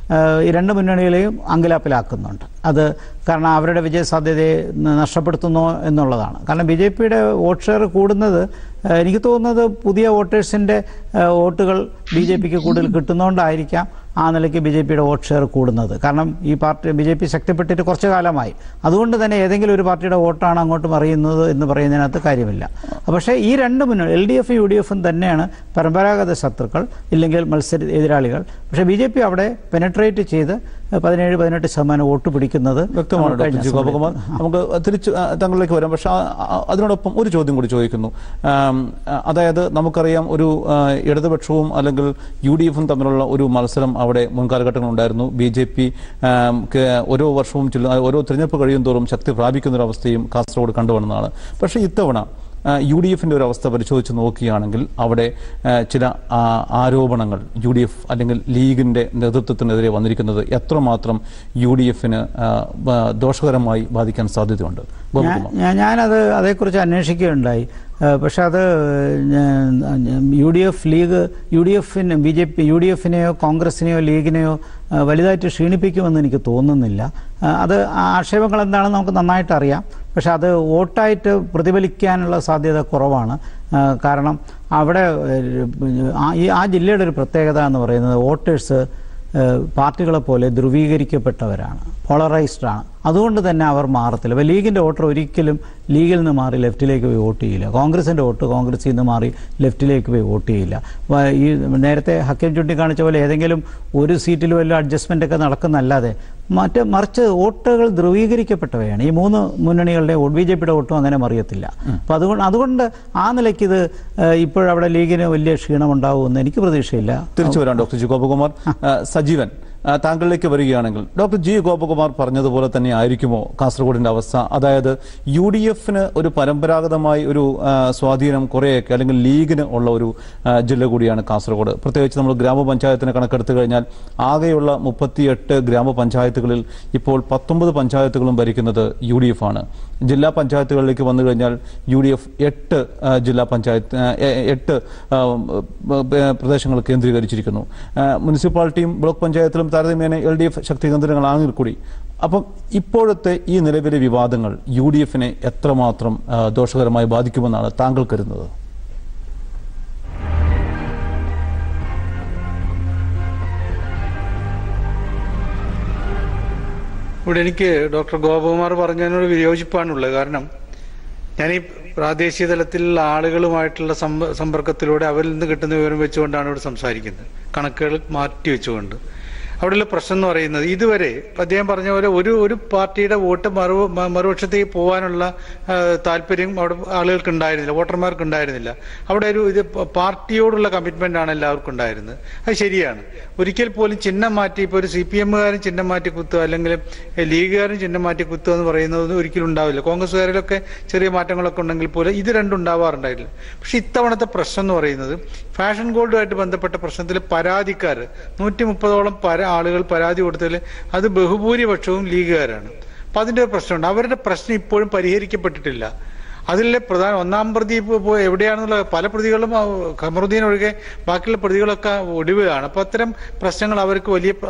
ഈ 2 മുന്നണികളെയും അങ്കലാപ്പിലാക്കുന്നുണ്ട്. അത് കാരണം അവരുടെ വിജയസാധ്യതയെ നഷ്ടപ്പെടുത്തുന്നു എന്നുള്ളതാണ്. കാരണം BJPയുടെ വോട്ട് ഷെയർ കൂടുന്നത് എനിക്ക് തോന്നുന്നത് പുതിയ വോട്ടേഴ്സിൻ്റെ വോട്ടുകൾ BJPക്ക് കൂടുതൽ കിട്ടുന്നതുകൊണ്ടായിരിക്കാം ആ നിലയ്ക്ക് BJPയുടെ വോട്ട് ഷെയർ കൂടുന്നത്. കാരണം ഈ പാർട്ടി BJP ശക്തിപ്പെട്ടിട്ട് കുറച്ചു കാലമായി. അതുകൊണ്ട് തന്നെ ഏതെങ്കിലും ഒരു പാർട്ടിയുടെ വോട്ടാണ് അങ്ങോട്ട് മറിയുന്നത് എന്ന് പറയുന്നതിനകത്ത് കാര്യമില്ല. പക്ഷേ ഈ 2 മുന്നണി LDFും UDFും തന്നെയാണ് പരമ്പരാഗത ശത്രുക്കൾ, ഇല്ലെങ്കിൽ എതിരാളികൾ. പക്ഷേ BJP അവിടെ പെനട്രേറ്റ് ചെയ്ത് 17-18% വോട്ട് പിടിക്കുന്നത് വ്യക്തമാണ്. ഡോക്ടർ ജി ഗോപകുമാർ, നമുക്ക് തിരിച്ച് താങ്കളിലേക്ക് വരാം. പക്ഷെ അതിനോടൊപ്പം ഒരു ചോദ്യം കൂടി ചോദിക്കുന്നു. അതായത് നമുക്കറിയാം ഒരു ഇടതുപക്ഷവും അല്ലെങ്കിൽ UDFും തമ്മിലുള്ള ഒരു മത്സരം അവിടെ മുൻകാലഘട്ടങ്ങളുണ്ടായിരുന്നു. BJP ഓരോ വർഷവും ഓരോ തിരഞ്ഞെടുപ്പ് കഴിയും തോറും ശക്തി പ്രാപിക്കുന്നൊരവസ്ഥയും കാസർഗോഡ് കണ്ടുവന്നതാണ്. പക്ഷേ ഇത്തവണ UDFന്റെ ഒരു അവസ്ഥ പരിശോധിച്ച് നോക്കുകയാണെങ്കിൽ അവിടെ ചില ആരോപണങ്ങൾ UDF അല്ലെങ്കിൽ ലീഗിന്റെ നേതൃത്വത്തിനെതിരെ വന്നിരിക്കുന്നത് എത്രമാത്രം UDFന് ദോഷകരമായി ബാധിക്കാൻ സാധ്യതയുണ്ട്? ഞാനത് അതേക്കുറിച്ച് അന്വേഷിക്കുകയുണ്ടായി. പക്ഷെ അത് UDFനെയോ കോൺഗ്രസിനെയോ ലീഗിനെയോ വലുതായിട്ട് ക്ഷീണിപ്പിക്കുമെന്ന് എനിക്ക് തോന്നുന്നില്ല. അത് ആക്ഷേപങ്ങൾ എന്താണെന്ന് നമുക്ക് നന്നായിട്ട് അറിയാം. പക്ഷെ അത് വോട്ടായിട്ട് പ്രതിഫലിക്കാനുള്ള സാധ്യത കുറവാണ്. കാരണം അവിടെ ആ ജില്ലയുടെ ഒരു പ്രത്യേകത എന്ന് പറയുന്നത് വോട്ടേഴ്സ് പാർട്ടികളെ പോലെ ധ്രുവീകരിക്കപ്പെട്ടവരാണ്, പോളറൈസ്ഡ് ആണ്. അതുകൊണ്ട് തന്നെ അവർ മാറത്തില്ല. അപ്പോൾ ലീഗിൻ്റെ വോട്ടർ ഒരിക്കലും ലീഗിൽ നിന്ന് മാറി ലെഫ്റ്റിലേക്ക് പോയി വോട്ട് ചെയ്യില്ല. കോൺഗ്രസിൻ്റെ വോട്ട് കോൺഗ്രസിൽ നിന്ന് മാറി ലെഫ്റ്റിലേക്ക് പോയി വോട്ട് ചെയ്യില്ല. ഈ നേരത്തെ ഹക്കീം ചൂണ്ടിക്കാണിച്ച പോലെ ഏതെങ്കിലും ഒരു സീറ്റിൽ വല്ല അഡ്ജസ്റ്റ്മെൻ്റ് ഒക്കെ നടക്കുന്നല്ലാതെ മറിച്ച് വോട്ടുകൾ ധ്രുവീകരിക്കപ്പെട്ടവയാണ്. ഈ 3 മുന്നണികളുടെ BJPയുടെ വോട്ടും അങ്ങനെ മറിയത്തില്ല. അപ്പോൾ അതുകൊണ്ട് ആ നിലയ്ക്ക് ഇത് ഇപ്പോഴവിടെ ലീഗിന് വലിയ ക്ഷീണമുണ്ടാവുമെന്ന് എനിക്ക് പ്രതീക്ഷയില്ല. തിരിച്ചു വരാം ഡോക്ടർ ജി ഗോപകുമാർ. സജീവൻ, താങ്കളിലേക്ക് വരികയാണെങ്കിൽ ഡോക്ടർ ജി ഗോപകുമാർ പറഞ്ഞതുപോലെ തന്നെ ആയിരിക്കുമോ കാസർഗോഡിന്റെ അവസ്ഥ? അതായത് UDFന് ഒരു പരമ്പരാഗതമായി ഒരു സ്വാധീനം കുറേയൊക്കെ അല്ലെങ്കിൽ ലീഗിന് ഉള്ള ഒരു ജില്ല കൂടിയാണ് കാസർഗോഡ്. പ്രത്യേകിച്ച് നമ്മൾ ഗ്രാമപഞ്ചായത്തിനെ കണക്കെടുത്തു കഴിഞ്ഞാൽ ആകെയുള്ള 38 ഗ്രാമപഞ്ചായത്തുകളിൽ ഇപ്പോൾ 19 പഞ്ചായത്തുകളും ഭരിക്കുന്നത് UDF ആണ്. ജില്ലാ പഞ്ചായത്തുകളിലേക്ക് വന്നു കഴിഞ്ഞാൽ UDF 8 ജില്ലാ പഞ്ചായത്ത് 8 പ്രദേശങ്ങൾ കേന്ദ്രീകരിച്ചിരിക്കുന്നു. മുനിസിപ്പാലിറ്റിയും ബ്ലോക്ക് പഞ്ചായത്തിലും താരതമ്യേന LDF ശക്തി കേന്ദ്രങ്ങളാണെങ്കിൽ കൂടി. അപ്പം ഇപ്പോഴത്തെ ഈ നിലവിലെ വിവാദങ്ങൾ UDFനെ എത്രമാത്രം ദോഷകരമായി ബാധിക്കുമെന്നാണ് താങ്കൾ കരുതുന്നത്? ഇവിടെ എനിക്ക് ഡോക്ടർ ഗോപകുമാർ പറഞ്ഞതിനോട് വിയോജിപ്പാണുള്ളത്. കാരണം ഞാൻ ഈ പ്രാദേശിക തലത്തിലുള്ള ആളുകളുമായിട്ടുള്ള സമ്പർക്കത്തിലൂടെ അവരിൽ നിന്ന് കിട്ടുന്ന വിവരം വെച്ചുകൊണ്ടാണ് ഇവിടെ സംസാരിക്കുന്നത്, കണക്കുകൾ മാറ്റി വെച്ചുകൊണ്ട്. അവിടെയുള്ള പ്രശ്നം എന്ന് പറയുന്നത് ഇതുവരെ അദ്ദേഹം പറഞ്ഞ പോലെ ഒരു പാർട്ടിയുടെ വോട്ട് മറുപക്ഷത്തേക്ക് പോകാനുള്ള താല്പര്യം അവിടെ ആളുകൾക്ക് ഉണ്ടായിരുന്നില്ല, വോട്ടർമാർക്ക് ഉണ്ടായിരുന്നില്ല. അവിടെ ഇത് പാർട്ടിയോടുള്ള കമ്മിറ്റ്മെന്റ് ആണ് എല്ലാവർക്കും ഉണ്ടായിരുന്നത്. അത് ശരിയാണ്. ഒരിക്കൽ പോലും ചിഹ്നം മാറ്റി, ഇപ്പോൾ ഒരു CPM-കാരൻ ചിഹ്നം മാറ്റി കുത്തുക അല്ലെങ്കിൽ ലീഗുകാരൻ ചിഹ്നം മാറ്റി കുത്തുക എന്ന് പറയുന്നത് ഒരിക്കലും ഉണ്ടാവില്ല. കോൺഗ്രസ്സുകാരിലൊക്കെ ചെറിയ മാറ്റങ്ങളൊക്കെ ഉണ്ടെങ്കിൽ പോലും ഇത് രണ്ടും ഉണ്ടാവാറുണ്ടായിട്ടില്ല. പക്ഷെ ഇത്തവണത്തെ പ്രശ്നം എന്ന് പറയുന്നത് ഫാഷൻ ഗോൾഡുമായിട്ട് ബന്ധപ്പെട്ട പ്രശ്നത്തിൽ പരാതിക്കാർ 130ഓളം ആളുകൾ പരാതി കൊടുത്തതിൽ അത് ബഹുഭൂരിപക്ഷവും ലീഗുകാരാണ്. അപ്പൊ അതിന്റെ പ്രശ്നമുണ്ട്. അവരുടെ പ്രശ്നം ഇപ്പോഴും പരിഹരിക്കപ്പെട്ടിട്ടില്ല. അതിലെ ഒന്നാം പ്രതി ഇപ്പോൾ എവിടെയാണെന്നുള്ള പല പ്രതികളും ഖമറുദ്ദീൻ ഒഴികെ ബാക്കിയുള്ള പ്രതികളൊക്കെ ഒടുവിലാണ്. അപ്പൊ അത്തരം പ്രശ്നങ്ങൾ അവർക്ക്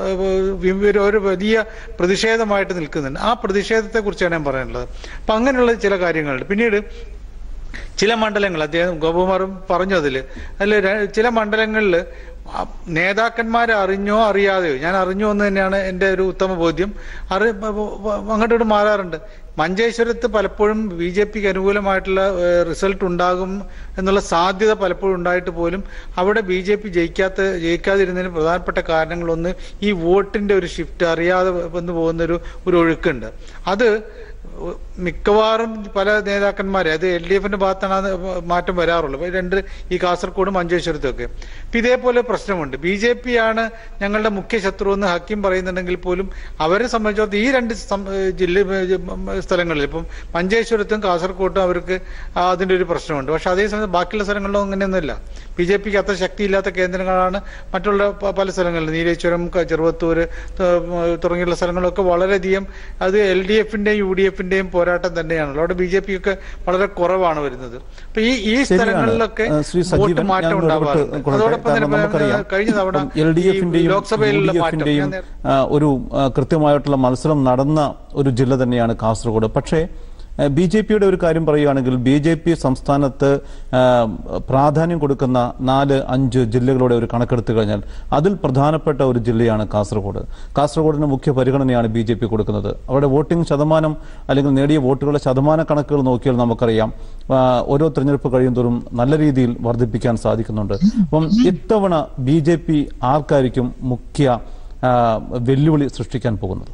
ഒരു വലിയ പ്രതിഷേധമായിട്ട് നിൽക്കുന്നുണ്ട്. ആ പ്രതിഷേധത്തെ കുറിച്ചാണ് ഞാൻ പറയാനുള്ളത്. അപ്പൊ അങ്ങനെയുള്ള ചില കാര്യങ്ങളുണ്ട്. പിന്നീട് ചില മണ്ഡലങ്ങൾ അദ്ദേഹം ഗോപകുമാറും പറഞ്ഞു അതിൽ ചില മണ്ഡലങ്ങളിൽ നേതാക്കന്മാരെ അറിഞ്ഞോ അറിയാതെയോ, ഞാൻ അറിഞ്ഞു എന്ന് തന്നെയാണ് എൻ്റെ ഒരു ഉത്തമ ബോധ്യം, അങ്ങോട്ട് മാറാറുണ്ട്. മഞ്ചേശ്വരത്ത് പലപ്പോഴും BJPക്ക് അനുകൂലമായിട്ടുള്ള റിസൾട്ട് ഉണ്ടാകും എന്നുള്ള സാധ്യത പലപ്പോഴും ഉണ്ടായിട്ട് പോലും അവിടെ BJP ജയിക്കാതിരുന്നതിന് പ്രധാനപ്പെട്ട കാരണങ്ങളൊന്ന് ഈ വോട്ടിന്റെ ഒരു ഷിഫ്റ്റ്, അറിയാതെ വന്നു പോകുന്നൊരു ഒഴുക്കുണ്ട്. അത് മിക്കവാറും പല നേതാക്കന്മാരെ, അത് LDFന്റെ ഭാഗത്താണ് മാറ്റം വരാറുള്ളത്, ഈ കാസർഗോഡ് മഞ്ചേശ്വരത്തൊക്കെ. അപ്പൊ ഇതേപോലെ പ്രശ്നമുണ്ട്. BJP ആണ് ഞങ്ങളുടെ മുഖ്യ ശത്രു എന്ന് ഹക്കീം പറയുന്നുണ്ടെങ്കിൽ പോലും അവരെ സംബന്ധിച്ചിടത്തോളം ഈ രണ്ട് സ്ഥലങ്ങളിൽ, ഇപ്പം മഞ്ചേശ്വരത്തും കാസർഗോഡും അവർക്ക് അതിന്റെ ഒരു പ്രശ്നമുണ്ട്. പക്ഷെ അതേസമയം ബാക്കിയുള്ള സ്ഥലങ്ങളിലും അങ്ങനെയൊന്നുമില്ല. BJPക്ക് അത്ര ശക്തിയില്ലാത്ത കേന്ദ്രങ്ങളാണ് മറ്റുള്ള പല സ്ഥലങ്ങളിൽ, നീലേശ്വരം, ചെറുവത്തൂർ തുടങ്ങിയുള്ള സ്ഥലങ്ങളൊക്കെ വളരെയധികം അത് LDFന്റെയും UDFന്റെയും പോരാട്ടം തന്നെയാണല്ലോ. അവിടെ BJP ഒക്കെ വളരെ കുറവാണ് വരുന്നത്. അപ്പൊ ഈ സ്ഥലങ്ങളിലൊക്കെ വോട്ട് മാറ്റം ഉണ്ടാവാറുണ്ട്. അതോടൊപ്പം തന്നെ കഴിഞ്ഞ തവണ ലോക്സഭയിലുള്ള മാറ്റം ഒരു കൃത്യമായിട്ടുള്ള മത്സരം നടന്ന ഒരു ജില്ല തന്നെയാണ് കാസർഗോഡ്. പക്ഷേ BJPയുടെ ഒരു കാര്യം പറയുകയാണെങ്കിൽ BJP സംസ്ഥാനത്ത് പ്രാധാന്യം കൊടുക്കുന്ന 4-5 ജില്ലകളുടെ ഒരു കണക്കെടുത്തു കഴിഞ്ഞാൽ അതിൽ പ്രധാനപ്പെട്ട ഒരു ജില്ലയാണ് കാസർഗോഡ്. കാസർഗോഡിന് മുഖ്യ പരിഗണനയാണ് BJP കൊടുക്കുന്നത്. അവിടെ വോട്ടിംഗ് ശതമാനം അല്ലെങ്കിൽ നേടിയ വോട്ടുകളുടെ ശതമാന കണക്കുകൾ നോക്കിയാൽ നമുക്കറിയാം ഓരോ തെരഞ്ഞെടുപ്പ് കഴിയുന്തോറും നല്ല രീതിയിൽ വർദ്ധിപ്പിക്കാൻ സാധിക്കുന്നുണ്ട്. അപ്പം ഇത്തവണ BJP ആർക്കായിരിക്കും മുഖ്യ വെല്ലുവിളി സൃഷ്ടിക്കാൻ പോകുന്നത്?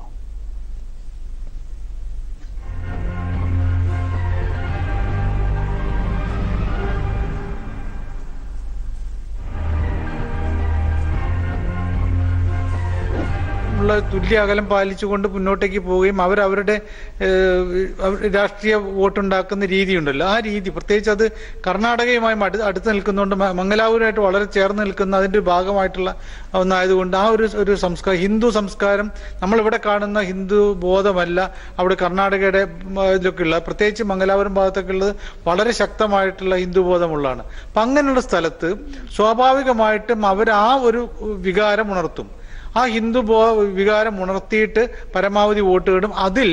തുല്യ അകലം പാലിച്ചുകൊണ്ട് മുന്നോട്ടേക്ക് പോവുകയും അവരവരുടെ രാഷ്ട്രീയ വോട്ടുണ്ടാക്കുന്ന രീതിയുണ്ടല്ലോ, ആ രീതി പ്രത്യേകിച്ച് അത് കർണാടകയുമായി അടുത്ത് നിൽക്കുന്നതുകൊണ്ട് മംഗലാപുരമായിട്ട് വളരെ ചേർന്ന് നിൽക്കുന്ന അതിന്റെ ഭാഗമായിട്ടുള്ള ഒന്നായതുകൊണ്ട് ആ ഒരു സംസ്കാരം, ഹിന്ദു സംസ്കാരം നമ്മളിവിടെ കാണുന്ന ഹിന്ദു ബോധമല്ല അവിടെ കർണാടകയുടെ ഇതിലൊക്കെ ഉള്ള, പ്രത്യേകിച്ച് മംഗലാപുരം ഭാഗത്തൊക്കെ ഉള്ളത് വളരെ ശക്തമായിട്ടുള്ള ഹിന്ദു ബോധമുള്ളതാണ്. അപ്പൊ അങ്ങനെയുള്ള സ്ഥലത്ത് സ്വാഭാവികമായിട്ടും അവർ ആ ഒരു വികാരം ഉണർത്തും. ആ ഹിന്ദു വികാരം ഉണർത്തിയിട്ട് പരമാവധി വോട്ട് കിട്ടും. അതിൽ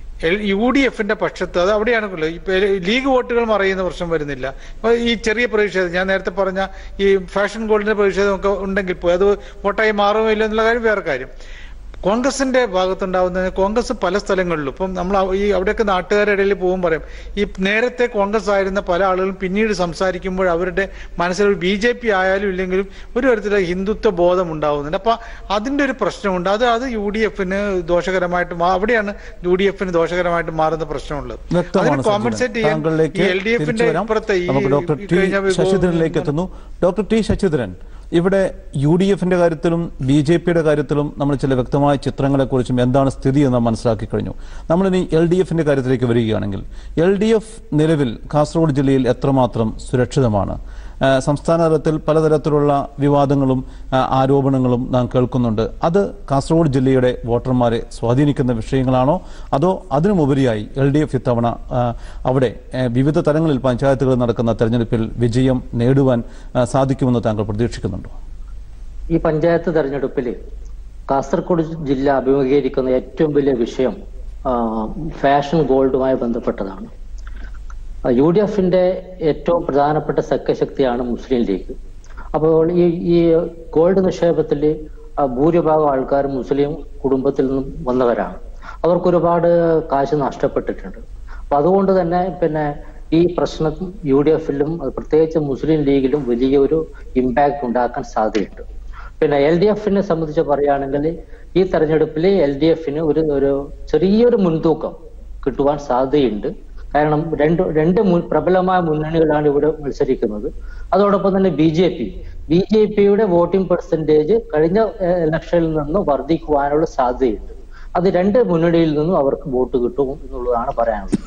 UDFന്റെ പക്ഷത്ത് അത് അവിടെയാണ്. ഇപ്പൊ ലീഗ് വോട്ടുകൾ മറയുന്ന പ്രശ്നം വരുന്നില്ല. അപ്പൊ ഈ ചെറിയ പ്രതിഷേധം, ഞാൻ നേരത്തെ പറഞ്ഞ ഈ ഫാഷൻ ഗോൾഡിന്റെ പ്രതിഷേധം ഒക്കെ ഉണ്ടെങ്കിൽ പോയി അത് വോട്ടായി മാറുമോ ഇല്ല എന്നുള്ള കാര്യം വേറെ കാര്യം. കോൺഗ്രസിന്റെ ഭാഗത്തുണ്ടാവുന്നതിന് കോൺഗ്രസ് പല സ്ഥലങ്ങളിലും ഇപ്പം നമ്മൾ അവിടെയൊക്കെ നാട്ടുകാരുടെ ഇടയിൽ പോകുമ്പോൾ പറയും, ഈ നേരത്തെ കോൺഗ്രസ് ആയിരുന്ന പല ആളുകളും പിന്നീട് സംസാരിക്കുമ്പോൾ അവരുടെ മനസ്സിൽ BJP ആയാലും ഇല്ലെങ്കിലും ഒരു തരത്തിലുള്ള ഹിന്ദുത്വ ബോധം ഉണ്ടാവുന്നുണ്ട്. അപ്പൊ അതിന്റെ ഒരു പ്രശ്നമുണ്ട്. അത് UDFന് ദോഷകരമായിട്ട് അവിടെയാണ് UDFന് ദോഷകരമായിട്ട് മാറുന്ന പ്രശ്നമുള്ളത്. അതിന് കോമ്പൻസേറ്റ് ചെയ്യാൻ LDFന്റെ ഇപ്പുറത്തെ ശശിധരനിലേക്ക് എത്തുന്നു. Doctor T. ശശിധരൻ, ഇവിടെ UDFന്റെ കാര്യത്തിലും BJPയുടെ കാര്യത്തിലും നമ്മൾ ചില വ്യക്തമായ ചിത്രങ്ങളെക്കുറിച്ചും എന്താണ് സ്ഥിതി എന്ന് മനസ്സിലാക്കി കഴിഞ്ഞു. നമ്മളിനി LDFന്റെ കാര്യത്തിലേക്ക് വരികയാണെങ്കിൽ LDF നിലവിൽ കാസർഗോഡ് ജില്ലയിൽ എത്രമാത്രം സുരക്ഷിതമാണ്? സംസ്ഥാന തലത്തിൽ പലതരത്തിലുള്ള വിവാദങ്ങളും ആരോപണങ്ങളും നാം കേൾക്കുന്നുണ്ട്. അത് കാസർഗോഡ് ജില്ലയുടെ വോട്ടർമാരെ സ്വാധീനിക്കുന്ന വിഷയങ്ങളാണോ അതോ അതിനുമുപരിയായി LDF ഇത്തവണ അവിടെ വിവിധ തലങ്ങളിൽ പഞ്ചായത്തുകളിൽ നടക്കുന്ന തെരഞ്ഞെടുപ്പിൽ വിജയം നേടുവാൻ സാധിക്കുമെന്ന് താങ്കൾ പ്രതീക്ഷിക്കുന്നുണ്ടോ? ഈ പഞ്ചായത്ത് തെരഞ്ഞെടുപ്പിൽ കാസർഗോഡ് ജില്ല അഭിമുഖീകരിക്കുന്ന ഏറ്റവും വലിയ വിഷയം ഫാഷൻ ഗോൾഡുമായി ബന്ധപ്പെട്ടതാണ്. UDFന്റെ ഏറ്റവും പ്രധാനപ്പെട്ട സഖ്യശക്തിയാണ് മുസ്ലിം ലീഗ്. അപ്പോൾ ഈ ഗോൾഡ് നിക്ഷേപത്തിൽ ഭൂരിഭാഗം ആൾക്കാർ മുസ്ലിം കുടുംബത്തിൽ നിന്നും വന്നവരാണ്. അവർക്ക് ഒരുപാട് കാശ് നഷ്ടപ്പെട്ടിട്ടുണ്ട്. അപ്പൊ അതുകൊണ്ട് തന്നെ ഈ പ്രശ്നം UDFലും പ്രത്യേകിച്ച് മുസ്ലിം ലീഗിലും വലിയൊരു ഇമ്പാക്ട് ഉണ്ടാക്കാൻ സാധ്യതയുണ്ട്. പിന്നെ LDF-നെ സംബന്ധിച്ച് പറയുകയാണെങ്കിൽ ഈ തെരഞ്ഞെടുപ്പിൽ LDF-ന് ഒരു ചെറിയൊരു മുൻതൂക്കം കിട്ടുവാൻ സാധ്യതയുണ്ട്. കാരണം രണ്ട് പ്രബലമായ മുന്നണികളാണ് ഇവിടെ മത്സരിക്കുന്നത്. അതോടൊപ്പം തന്നെ BJPയുടെ വോട്ടിംഗ് പെർസെന്റേജ് കഴിഞ്ഞ ഇലക്ഷനിൽ നിന്ന് വർദ്ധിക്കുവാനുള്ള സാധ്യതയുണ്ട്. അത് രണ്ട് മുന്നണിയിൽ നിന്നും അവർക്ക് വോട്ട് കിട്ടും എന്നുള്ളതാണ് പറയാനുള്ളത്.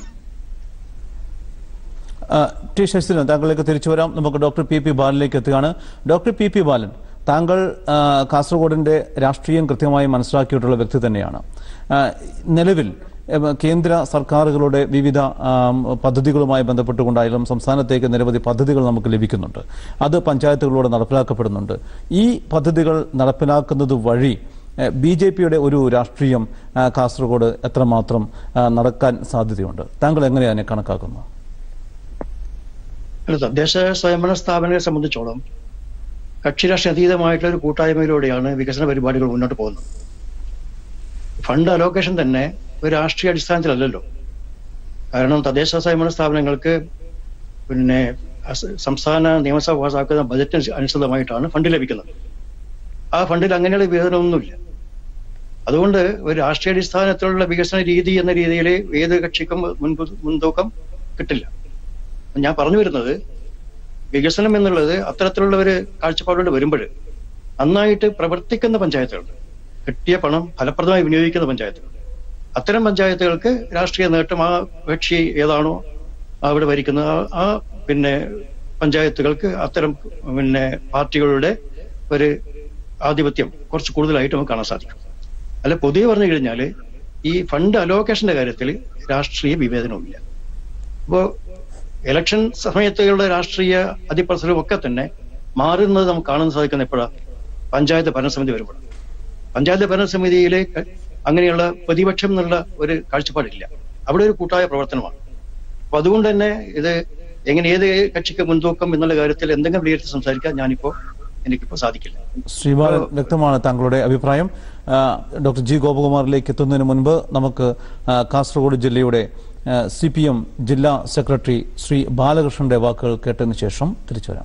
ടി ശശിധരൻ, താങ്കളിലേക്ക് തിരിച്ചു വരാം. നമുക്ക് ഡോക്ടർ PP ബാലനിലേക്ക് എത്തുകയാണ്. ഡോക്ടർ PP ബാലൻ, താങ്കൾ കാസർഗോഡിന്റെ രാഷ്ട്രീയം കൃത്യമായി മനസ്സിലാക്കിയിട്ടുള്ള വ്യക്തി തന്നെയാണ്. നിലവിൽ കേന്ദ്ര സർക്കാരുകളുടെ വിവിധ പദ്ധതികളുമായി ബന്ധപ്പെട്ടുകൊണ്ടായാലും സംസ്ഥാനത്തേക്ക് നിരവധി പദ്ധതികൾ നമുക്ക് ലഭിക്കുന്നുണ്ട്. അത് പഞ്ചായത്തുകളിലൂടെ നടപ്പിലാക്കപ്പെടുന്നുണ്ട്. ഈ പദ്ധതികൾ നടപ്പിലാക്കുന്നത് വഴി BJPയുടെ ഒരു രാഷ്ട്രീയം കാസർഗോഡ് എത്രമാത്രം നടക്കാൻ സാധ്യതയുണ്ട്? താങ്കൾ എങ്ങനെയാണ് കണക്കാക്കുന്നത്? തദ്ദേശ സ്വയംഭരണ സ്ഥാപനങ്ങളെ സംബന്ധിച്ചോളം കക്ഷി രാഷ്ട്രീയ അതീതമായിട്ടുള്ള ഒരു കൂട്ടായ്മയിലൂടെയാണ് വികസന പരിപാടികൾ മുന്നോട്ട് പോകുന്നത്. ഫണ്ട് അലോക്കേഷൻ തന്നെ ഒരു രാഷ്ട്രീയ അടിസ്ഥാനത്തിലല്ലല്ലോ. കാരണം തദ്ദേശ സ്വയംഭരണ സ്ഥാപനങ്ങൾക്ക് പിന്നെ സംസ്ഥാന നിയമസഭ പാസാക്കുന്ന ബജറ്റിന് അനുസൃതമായിട്ടാണ് ഫണ്ട് ലഭിക്കുന്നത്. ആ ഫണ്ടിൽ അങ്ങനെയുള്ള വികസനമൊന്നുമില്ല. അതുകൊണ്ട് ഒരു രാഷ്ട്രീയ അടിസ്ഥാനത്തിലുള്ള വികസന രീതി എന്ന രീതിയിൽ ഏത് കക്ഷിക്കും മുൻതൂക്കം കിട്ടില്ല. ഞാൻ പറഞ്ഞു വരുന്നത്, വികസനം എന്നുള്ളത് അത്തരത്തിലുള്ള ഒരു കാഴ്ചപ്പാടോട് വരുമ്പോൾ നന്നായിട്ട് പ്രവർത്തിക്കുന്ന പഞ്ചായത്തുകളുണ്ട്, കിട്ടിയ പണം ഫലപ്രദമായി വിനിയോഗിക്കുന്ന പഞ്ചായത്തുകൾ. അത്തരം പഞ്ചായത്തുകൾക്ക് രാഷ്ട്രീയ നേട്ടം ആ കക്ഷി ഏതാണോ അവിടെ ഭരിക്കുന്ന ആ പിന്നെ പഞ്ചായത്തുകൾക്ക് അത്തരം പിന്നെ പാർട്ടികളുടെ ഒരു ആധിപത്യം കുറച്ച് കൂടുതലായിട്ട് നമുക്ക് കാണാൻ സാധിക്കും. അല്ല, പൊതുവെ പറഞ്ഞു കഴിഞ്ഞാൽ ഈ ഫണ്ട് അലോക്കേഷന്റെ കാര്യത്തിൽ രാഷ്ട്രീയ വിവേചനവുമില്ല. അപ്പോൾ ഇലക്ഷൻ സമയത്തുള്ള രാഷ്ട്രീയ അതിപ്രസരവും ഒക്കെ തന്നെ മാറുന്നത് നമുക്ക് കാണാൻ സാധിക്കുന്ന എപ്പോഴാണ്? പഞ്ചായത്ത് ഭരണസമിതി വരുമ്പോഴാണ്. പഞ്ചായത്ത് ഭരണസമിതിയിലെ അങ്ങനെയുള്ള പ്രതിപക്ഷം എന്നുള്ള ഒരു കാഴ്ചപ്പാടില്ല. അവിടെ ഒരു കൂട്ടായ പ്രവർത്തനമാണ്. അപ്പൊ അതുകൊണ്ട് തന്നെ ഇത് ഏത് കക്ഷിക്ക് മുൻതൂക്കം എന്നുള്ള കാര്യത്തിൽ എന്തെങ്കിലും വിലയിരുത്തി സംസാരിക്കാൻ എനിക്കിപ്പോ സാധിക്കില്ല. ശ്രീബാലൻ, വ്യക്തമാണ് താങ്കളുടെ അഭിപ്രായം. Doctor G. ഗോപകുമാറിലേക്ക് എത്തുന്നതിന് മുൻപ് നമുക്ക് കാസർഗോഡ് ജില്ലയുടെ CPM ജില്ലാ സെക്രട്ടറി ശ്രീ ബാലകൃഷ്ണന്റെ വാക്കുകൾ കേട്ടതിന് ശേഷം തിരിച്ചു വരാം.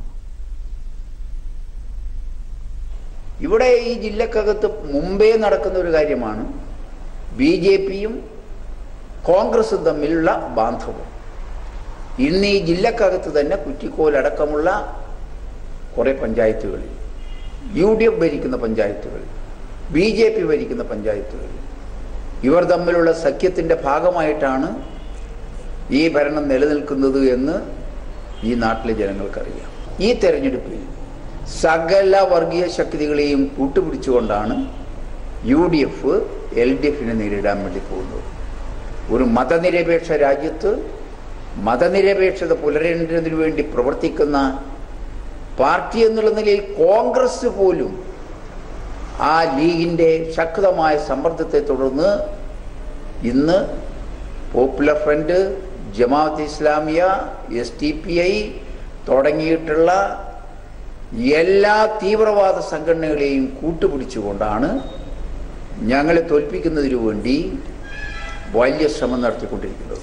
ഇവിടെ ഈ ജില്ലക്കകത്ത് മുമ്പേ നടക്കുന്ന ഒരു കാര്യമാണ് BJPയും കോൺഗ്രസും തമ്മിലുള്ള ബാന്ധവം. ഇന്ന് ഈ ജില്ലക്കകത്ത് തന്നെ കുറ്റിക്കോലടക്കമുള്ള കുറെ പഞ്ചായത്തുകളിൽ, UDF ഭരിക്കുന്ന പഞ്ചായത്തുകളിൽ, BJP ഭരിക്കുന്ന പഞ്ചായത്തുകളിൽ ഇവർ തമ്മിലുള്ള സഖ്യത്തിന്റെ ഭാഗമായിട്ടാണ് ഈ ഭരണം നിലനിൽക്കുന്നത് എന്ന് ഈ നാട്ടിലെ ജനങ്ങൾക്കറിയാം. ഈ തെരഞ്ഞെടുപ്പിൽ സകല വർഗീയ ശക്തികളെയും കൂട്ടുപിടിച്ചുകൊണ്ടാണ് UDF LDFനെ നേരിടാൻ വേണ്ടി പോകുന്നത്. ഒരു മതനിരപേക്ഷ രാജ്യത്ത് മതനിരപേക്ഷത പുലരേണ്ടതിനു വേണ്ടി പ്രവർത്തിക്കുന്ന പാർട്ടി എന്നുള്ള നിലയിൽ കോൺഗ്രസ് പോലും ആ ലീഗിന്റെ ശക്തമായ സമ്മർദ്ദത്തെ തുടർന്ന് ഇന്ന് popular front, Jamaat Islamia, SDPI തുടങ്ങിയിട്ടുള്ള എല്ലാ തീവ്രവാദ സംഘടനകളെയും കൂട്ടുപിടിച്ചുകൊണ്ടാണ് ഞങ്ങളെ തോൽപ്പിക്കുന്നതിനു വേണ്ടി വലിയ ശ്രമം നടത്തിക്കൊണ്ടിരിക്കുന്നത്.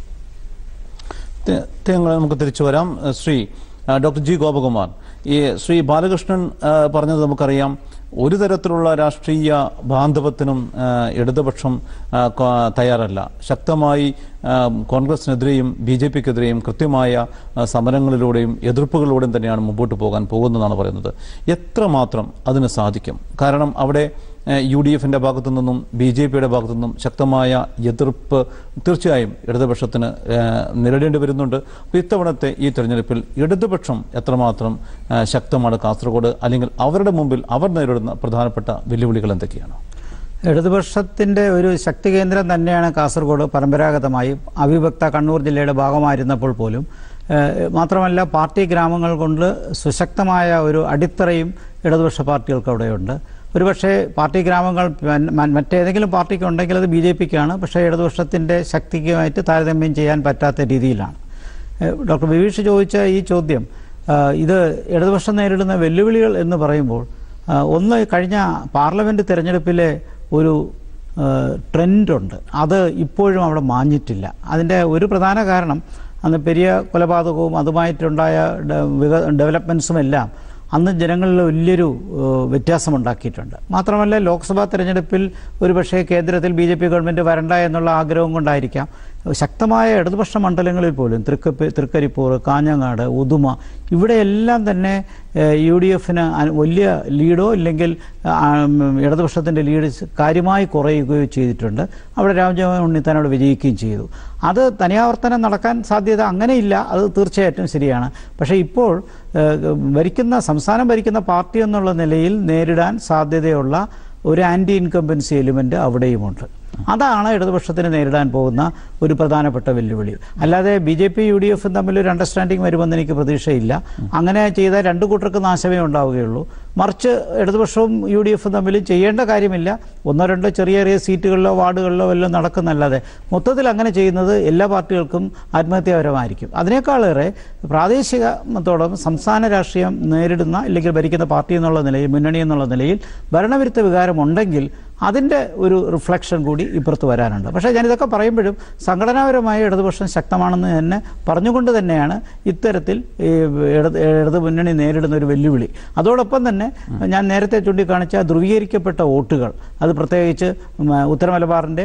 നമുക്ക് തിരിച്ചു വരാം. Doctor G. ഗോപകുമാർ, ഈ ശ്രീ ബാലകൃഷ്ണൻ പറഞ്ഞത് നമുക്കറിയാം. ഒരു തരത്തിലുള്ള രാഷ്ട്രീയ ബാന്ധവത്തിനും ഇടതുപക്ഷം തയ്യാറല്ല. ശക്തമായി കോൺഗ്രസിനെതിരെയും BJPക്കെതിരെയും കൃത്യമായ സമരങ്ങളിലൂടെയും എതിർപ്പുകളിലൂടെയും തന്നെയാണ് മുമ്പോട്ട് പോകാൻ പോകുന്നതെന്നാണ് പറയുന്നത്. എത്രമാത്രം അതിന് സാധിക്കും? കാരണം അവിടെ UDFന്റെ ഭാഗത്തു നിന്നും BJPയുടെ ഭാഗത്തു നിന്നും ശക്തമായ എതിർപ്പ് തീർച്ചയായും ഇടതുപക്ഷത്തിന് നേരിടേണ്ടി വരുന്നുണ്ട്. ഇത്തവണത്തെ ഈ തെരഞ്ഞെടുപ്പിൽ ഇടതുപക്ഷം എത്രമാത്രം ശക്തമാണ് കാസർഗോഡ്, അല്ലെങ്കിൽ അവരുടെ മുമ്പിൽ അവർ നേരിടുന്ന പ്രധാനപ്പെട്ട വെല്ലുവിളികൾ എന്തൊക്കെയാണ്? ഇടതുപക്ഷത്തിൻ്റെ ഒരു ശക്തി കേന്ദ്രം തന്നെയാണ് കാസർഗോഡ്. പരമ്പരാഗതമായി അവിഭക്ത കണ്ണൂർ ജില്ലയുടെ ഭാഗമായിരുന്നപ്പോൾ പോലും, മാത്രമല്ല പാർട്ടി ഗ്രാമങ്ങൾ കൊണ്ട് സുശക്തമായ ഒരു അടിത്തറയും ഇടതുപക്ഷ പാർട്ടികൾക്ക് അവിടെയുണ്ട്. ഒരുപക്ഷെ പാർട്ടി ഗ്രാമങ്ങൾ മറ്റേതെങ്കിലും പാർട്ടിക്ക് ഉണ്ടെങ്കിൽ അത് BJPക്കാണ്. പക്ഷേ ഇടതുപക്ഷത്തിൻ്റെ ശക്തിക്കുമായിട്ട് താരതമ്യം ചെയ്യാൻ പറ്റാത്ത രീതിയിലാണ്. ഡോക്ടർ ബിവീഷ് ചോദിച്ച ഈ ചോദ്യം, ഇത് ഇടതുപക്ഷം നേരിടുന്ന വെല്ലുവിളികൾ എന്ന് പറയുമ്പോൾ, ഒന്ന് കഴിഞ്ഞ പാർലമെൻറ്റ് തിരഞ്ഞെടുപ്പിലെ ഒരു ട്രെൻഡുണ്ട്, അത് ഇപ്പോഴും അവിടെ മാഞ്ഞിട്ടില്ല. അതിൻ്റെ ഒരു പ്രധാന കാരണം അന്ന് പെരിയ കൊലപാതകവും അതുമായിട്ടുണ്ടായ ഡെവലപ്മെൻറ്റ്സും എല്ലാം അന്ന് ജനങ്ങളിൽ വലിയൊരു വ്യത്യാസമുണ്ടാക്കിയിട്ടുണ്ട്. മാത്രമല്ല ലോക്സഭാ തെരഞ്ഞെടുപ്പിൽ ഒരുപക്ഷേ കേന്ദ്രത്തിൽ BJP ഗവൺമെൻറ് വരണ്ട എന്നുള്ള ആഗ്രഹം കൊണ്ടായിരിക്കാം ശക്തമായ ഇടതുപക്ഷ മണ്ഡലങ്ങളിൽ പോലും തൃക്കരിപ്പൂർ, കാഞ്ഞങ്ങാട്, ഉദുമ ഇവിടെയെല്ലാം തന്നെ UDFന് വലിയ ലീഡോ ഇല്ലെങ്കിൽ ഇടതുപക്ഷത്തിൻ്റെ ലീഡ് കാര്യമായി കുറയുകയോ ചെയ്തിട്ടുണ്ട്. അവിടെ രാമജോഹൻ ഉണ്ണിത്താൻ അവിടെ വിജയിക്കുകയും ചെയ്തു. അത് തനിയാവർത്തനം നടക്കാൻ സാധ്യത അങ്ങനെയില്ല, അത് തീർച്ചയായിട്ടും ശരിയാണ്. പക്ഷേ ഇപ്പോൾ സംസ്ഥാനം ഭരിക്കുന്ന പാർട്ടി എന്നുള്ള നിലയിൽ നേരിടാൻ സാധ്യതയുള്ള ഒരു ആൻറ്റി ഇൻകംബൻസി എലിമെൻ്റ് അവിടെയുമുണ്ട്. അതാണ് ഇടതുപക്ഷത്തിന് നേരിടാൻ പോകുന്ന ഒരു പ്രധാനപ്പെട്ട വെല്ലുവിളി. അല്ലാതെ BJP UDF തമ്മിൽ ഒരു അണ്ടർസ്റ്റാൻഡിങ് വരുമെന്ന് എനിക്ക് പ്രതീക്ഷയില്ല. അങ്ങനെ ചെയ്താൽ രണ്ടു കൂട്ടർക്ക് നാശമേ ഉണ്ടാവുകയുള്ളൂ. മറിച്ച് ഇടതുപക്ഷവും UDF തമ്മിൽ ചെയ്യേണ്ട കാര്യമില്ല. ഒന്നോ രണ്ടോ ചെറിയ സീറ്റുകളിലോ വാർഡുകളിലോ വല്ലതും നടക്കുന്നല്ലാതെ മൊത്തത്തിൽ അങ്ങനെ ചെയ്യുന്നത് എല്ലാ പാർട്ടികൾക്കും ആത്മഹത്യാപരമായിരിക്കും. അതിനേക്കാളേറെ പ്രാദേശികത്തോളം സംസ്ഥാന രാഷ്ട്രീയം നേരിടുന്ന അല്ലെങ്കിൽ ഭരിക്കുന്ന പാർട്ടി എന്നുള്ള നിലയിൽ, മുന്നണി എന്നുള്ള നിലയിൽ ഭരണവിരുദ്ധ വികാരമുണ്ടെങ്കിൽ അതിൻ്റെ ഒരു റിഫ്ലക്ഷൻ കൂടി ഇപ്പുറത്ത് വരാനുണ്ട്. പക്ഷേ ഞാനിതൊക്കെ പറയുമ്പോഴും സംഘടനാപരമായ ഇടതുപക്ഷം ശക്തമാണെന്ന് തന്നെ പറഞ്ഞുകൊണ്ട് തന്നെയാണ് ഇത്തരത്തിൽ ഇടത് മുന്നണി നേരിടുന്ന ഒരു വെല്ലുവിളി. അതോടൊപ്പം തന്നെ ഞാൻ നേരത്തെ ചൂണ്ടിക്കാണിച്ച ധ്രുവീകരിക്കപ്പെട്ട വോട്ടുകൾ, അത് പ്രത്യേകിച്ച് ഉത്തര മലബാറിൻ്റെ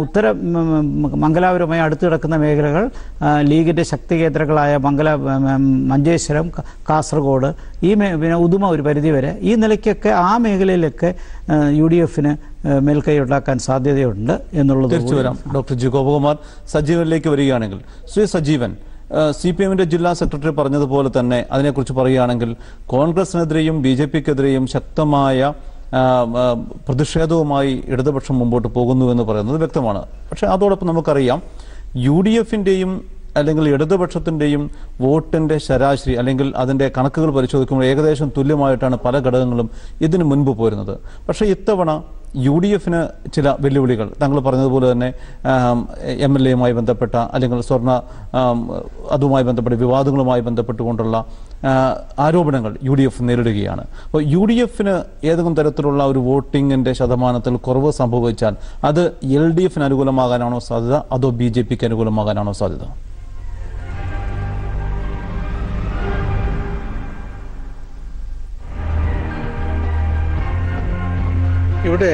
മംഗലാപുരമായി അടുത്ത് കിടക്കുന്ന മേഖലകൾ, ലീഗിൻ്റെ ശക്തി കേന്ദ്രങ്ങളായ മഞ്ചേശ്വരം, കാസർഗോഡ്, പിന്നെ ഉദുമ ഒരു പരിധിവരെ, ഈ നിലയ്ക്കൊക്കെ ആ മേഖലയിലൊക്കെ UDFന് മേൽക്കൈ ഉണ്ടാക്കാൻ സാധ്യതയുണ്ട് എന്നുള്ളത് തിരിച്ചു വരാം. ഡോക്ടർ ജി ഗോപകുമാർ, സജീവനിലേക്ക് വരികയാണെങ്കിൽ, ശ്രീ സജീവൻ, CPMന്റെ ജില്ലാ സെക്രട്ടറി പറഞ്ഞതുപോലെ തന്നെ അതിനെക്കുറിച്ച് പറയുകയാണെങ്കിൽ കോൺഗ്രസിനെതിരെയും BJPക്കെതിരെയും ശക്തമായ പ്രതിഷേധവുമായി ഇടതുപക്ഷം മുമ്പോട്ട് പോകുന്നു എന്ന് പറയുന്നത് വ്യക്തമാണ്. പക്ഷെ അതോടൊപ്പം നമുക്കറിയാം UDFന്റെയും അല്ലെങ്കിൽ ഇടതുപക്ഷത്തിന്റെയും വോട്ടിന്റെ ശരാശരി അല്ലെങ്കിൽ അതിന്റെ കണക്കുകൾ പരിശോധിക്കുമ്പോൾ ഏകദേശം തുല്യമായിട്ടാണ് പല ഘടകങ്ങളും ഇതിനു മുൻപ് പോരുന്നത്. പക്ഷേ ഇത്തവണ UDFന് ചില വെല്ലുവിളികൾ, താങ്കൾ പറഞ്ഞതുപോലെ തന്നെ MLAയുമായി ബന്ധപ്പെട്ട അല്ലെങ്കിൽ അതുമായി ബന്ധപ്പെട്ട വിവാദങ്ങളുമായി ബന്ധപ്പെട്ടുകൊണ്ടുള്ള ആരോപണങ്ങൾ UDF നേരിടുകയാണ്. അപ്പോൾ UDFന് ഏതെങ്കിലും തരത്തിലുള്ള ഒരു വോട്ടിങ്ങിന്റെ ശതമാനത്തിൽ കുറവ് സംഭവിച്ചാൽ അത് LDFന് അനുകൂലമാകാനാണോ സാധ്യത, അതോ BJPക്ക് അനുകൂലമാകാനാണോ സാധ്യത? ഇവിടെ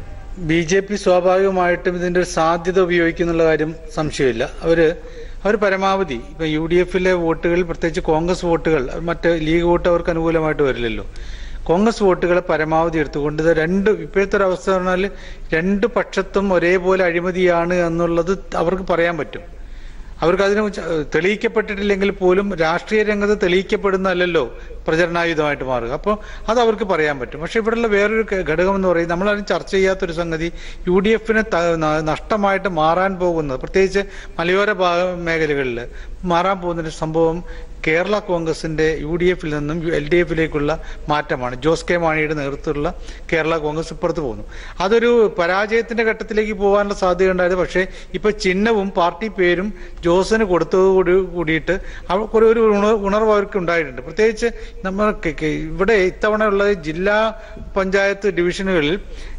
BJP സ്വാഭാവികമായിട്ടും ഇതിന്റെ ഒരു സാധ്യത ഉപയോഗിക്കുന്നുള്ള കാര്യം സംശയമില്ല. അവർ പരമാവധി ഇപ്പൊ UDFലെ വോട്ടുകൾ, പ്രത്യേകിച്ച് കോൺഗ്രസ് വോട്ടുകൾ, മറ്റ് ലീഗ് വോട്ട് അവർക്ക് അനുകൂലമായിട്ട് വരില്ലല്ലോ. കോൺഗ്രസ് വോട്ടുകളെ പരമാവധി എടുത്തുകൊണ്ട് ഇപ്പോഴത്തെ ഒരു അവസ്ഥ പറഞ്ഞാൽ രണ്ട് പക്ഷത്തും ഒരേപോലെ അഴിമതിയാണ് എന്നുള്ളത് അവർക്ക് പറയാൻ പറ്റും. അവർക്ക് അതിനെ തെളിയിക്കപ്പെട്ടിട്ടില്ലെങ്കിൽ പോലും രാഷ്ട്രീയ രംഗത്ത് തെളിയിക്കപ്പെടുന്നതല്ലോ പ്രചരണായുധമായിട്ട് മാറുക. അപ്പോൾ അത് അവർക്ക് പറയാൻ പറ്റും. പക്ഷെ ഇവിടെയുള്ള വേറൊരു ഘടകം എന്ന് പറയുന്നത് നമ്മളാരും ചർച്ച ചെയ്യാത്തൊരു സംഗതി, UDFന് നഷ്ടമായിട്ട് മാറാൻ പോകുന്നത്, പ്രത്യേകിച്ച് മലയോര മേഖലകളിൽ മാറാൻ പോകുന്നൊരു സംഭവം കേരള കോൺഗ്രസിന്റെ UDFൽ നിന്നും LDFിലേക്കുള്ള മാറ്റമാണ്. ജോസ് കെ മാണിയുടെ നേതൃത്വത്തിലുള്ള കേരള കോൺഗ്രസ് ഇപ്പുറത്ത് പോകുന്നു. അതൊരു പരാജയത്തിന്റെ ഘട്ടത്തിലേക്ക് പോകാനുള്ള സാധ്യത ഉണ്ടായത്. പക്ഷേ ഇപ്പൊ ചിഹ്നവും പാർട്ടി പേരും ജോസിന് കൊടുത്തതോട് കൂടിയിട്ട് ഒരു ഉണർവ് അവർക്ക് ഉണ്ടായിട്ടുണ്ട്. പ്രത്യേകിച്ച് നമ്മൾ ഇവിടെ ഇത്തവണയുള്ള ജില്ലാ പഞ്ചായത്ത് ഡിവിഷനുകളിൽ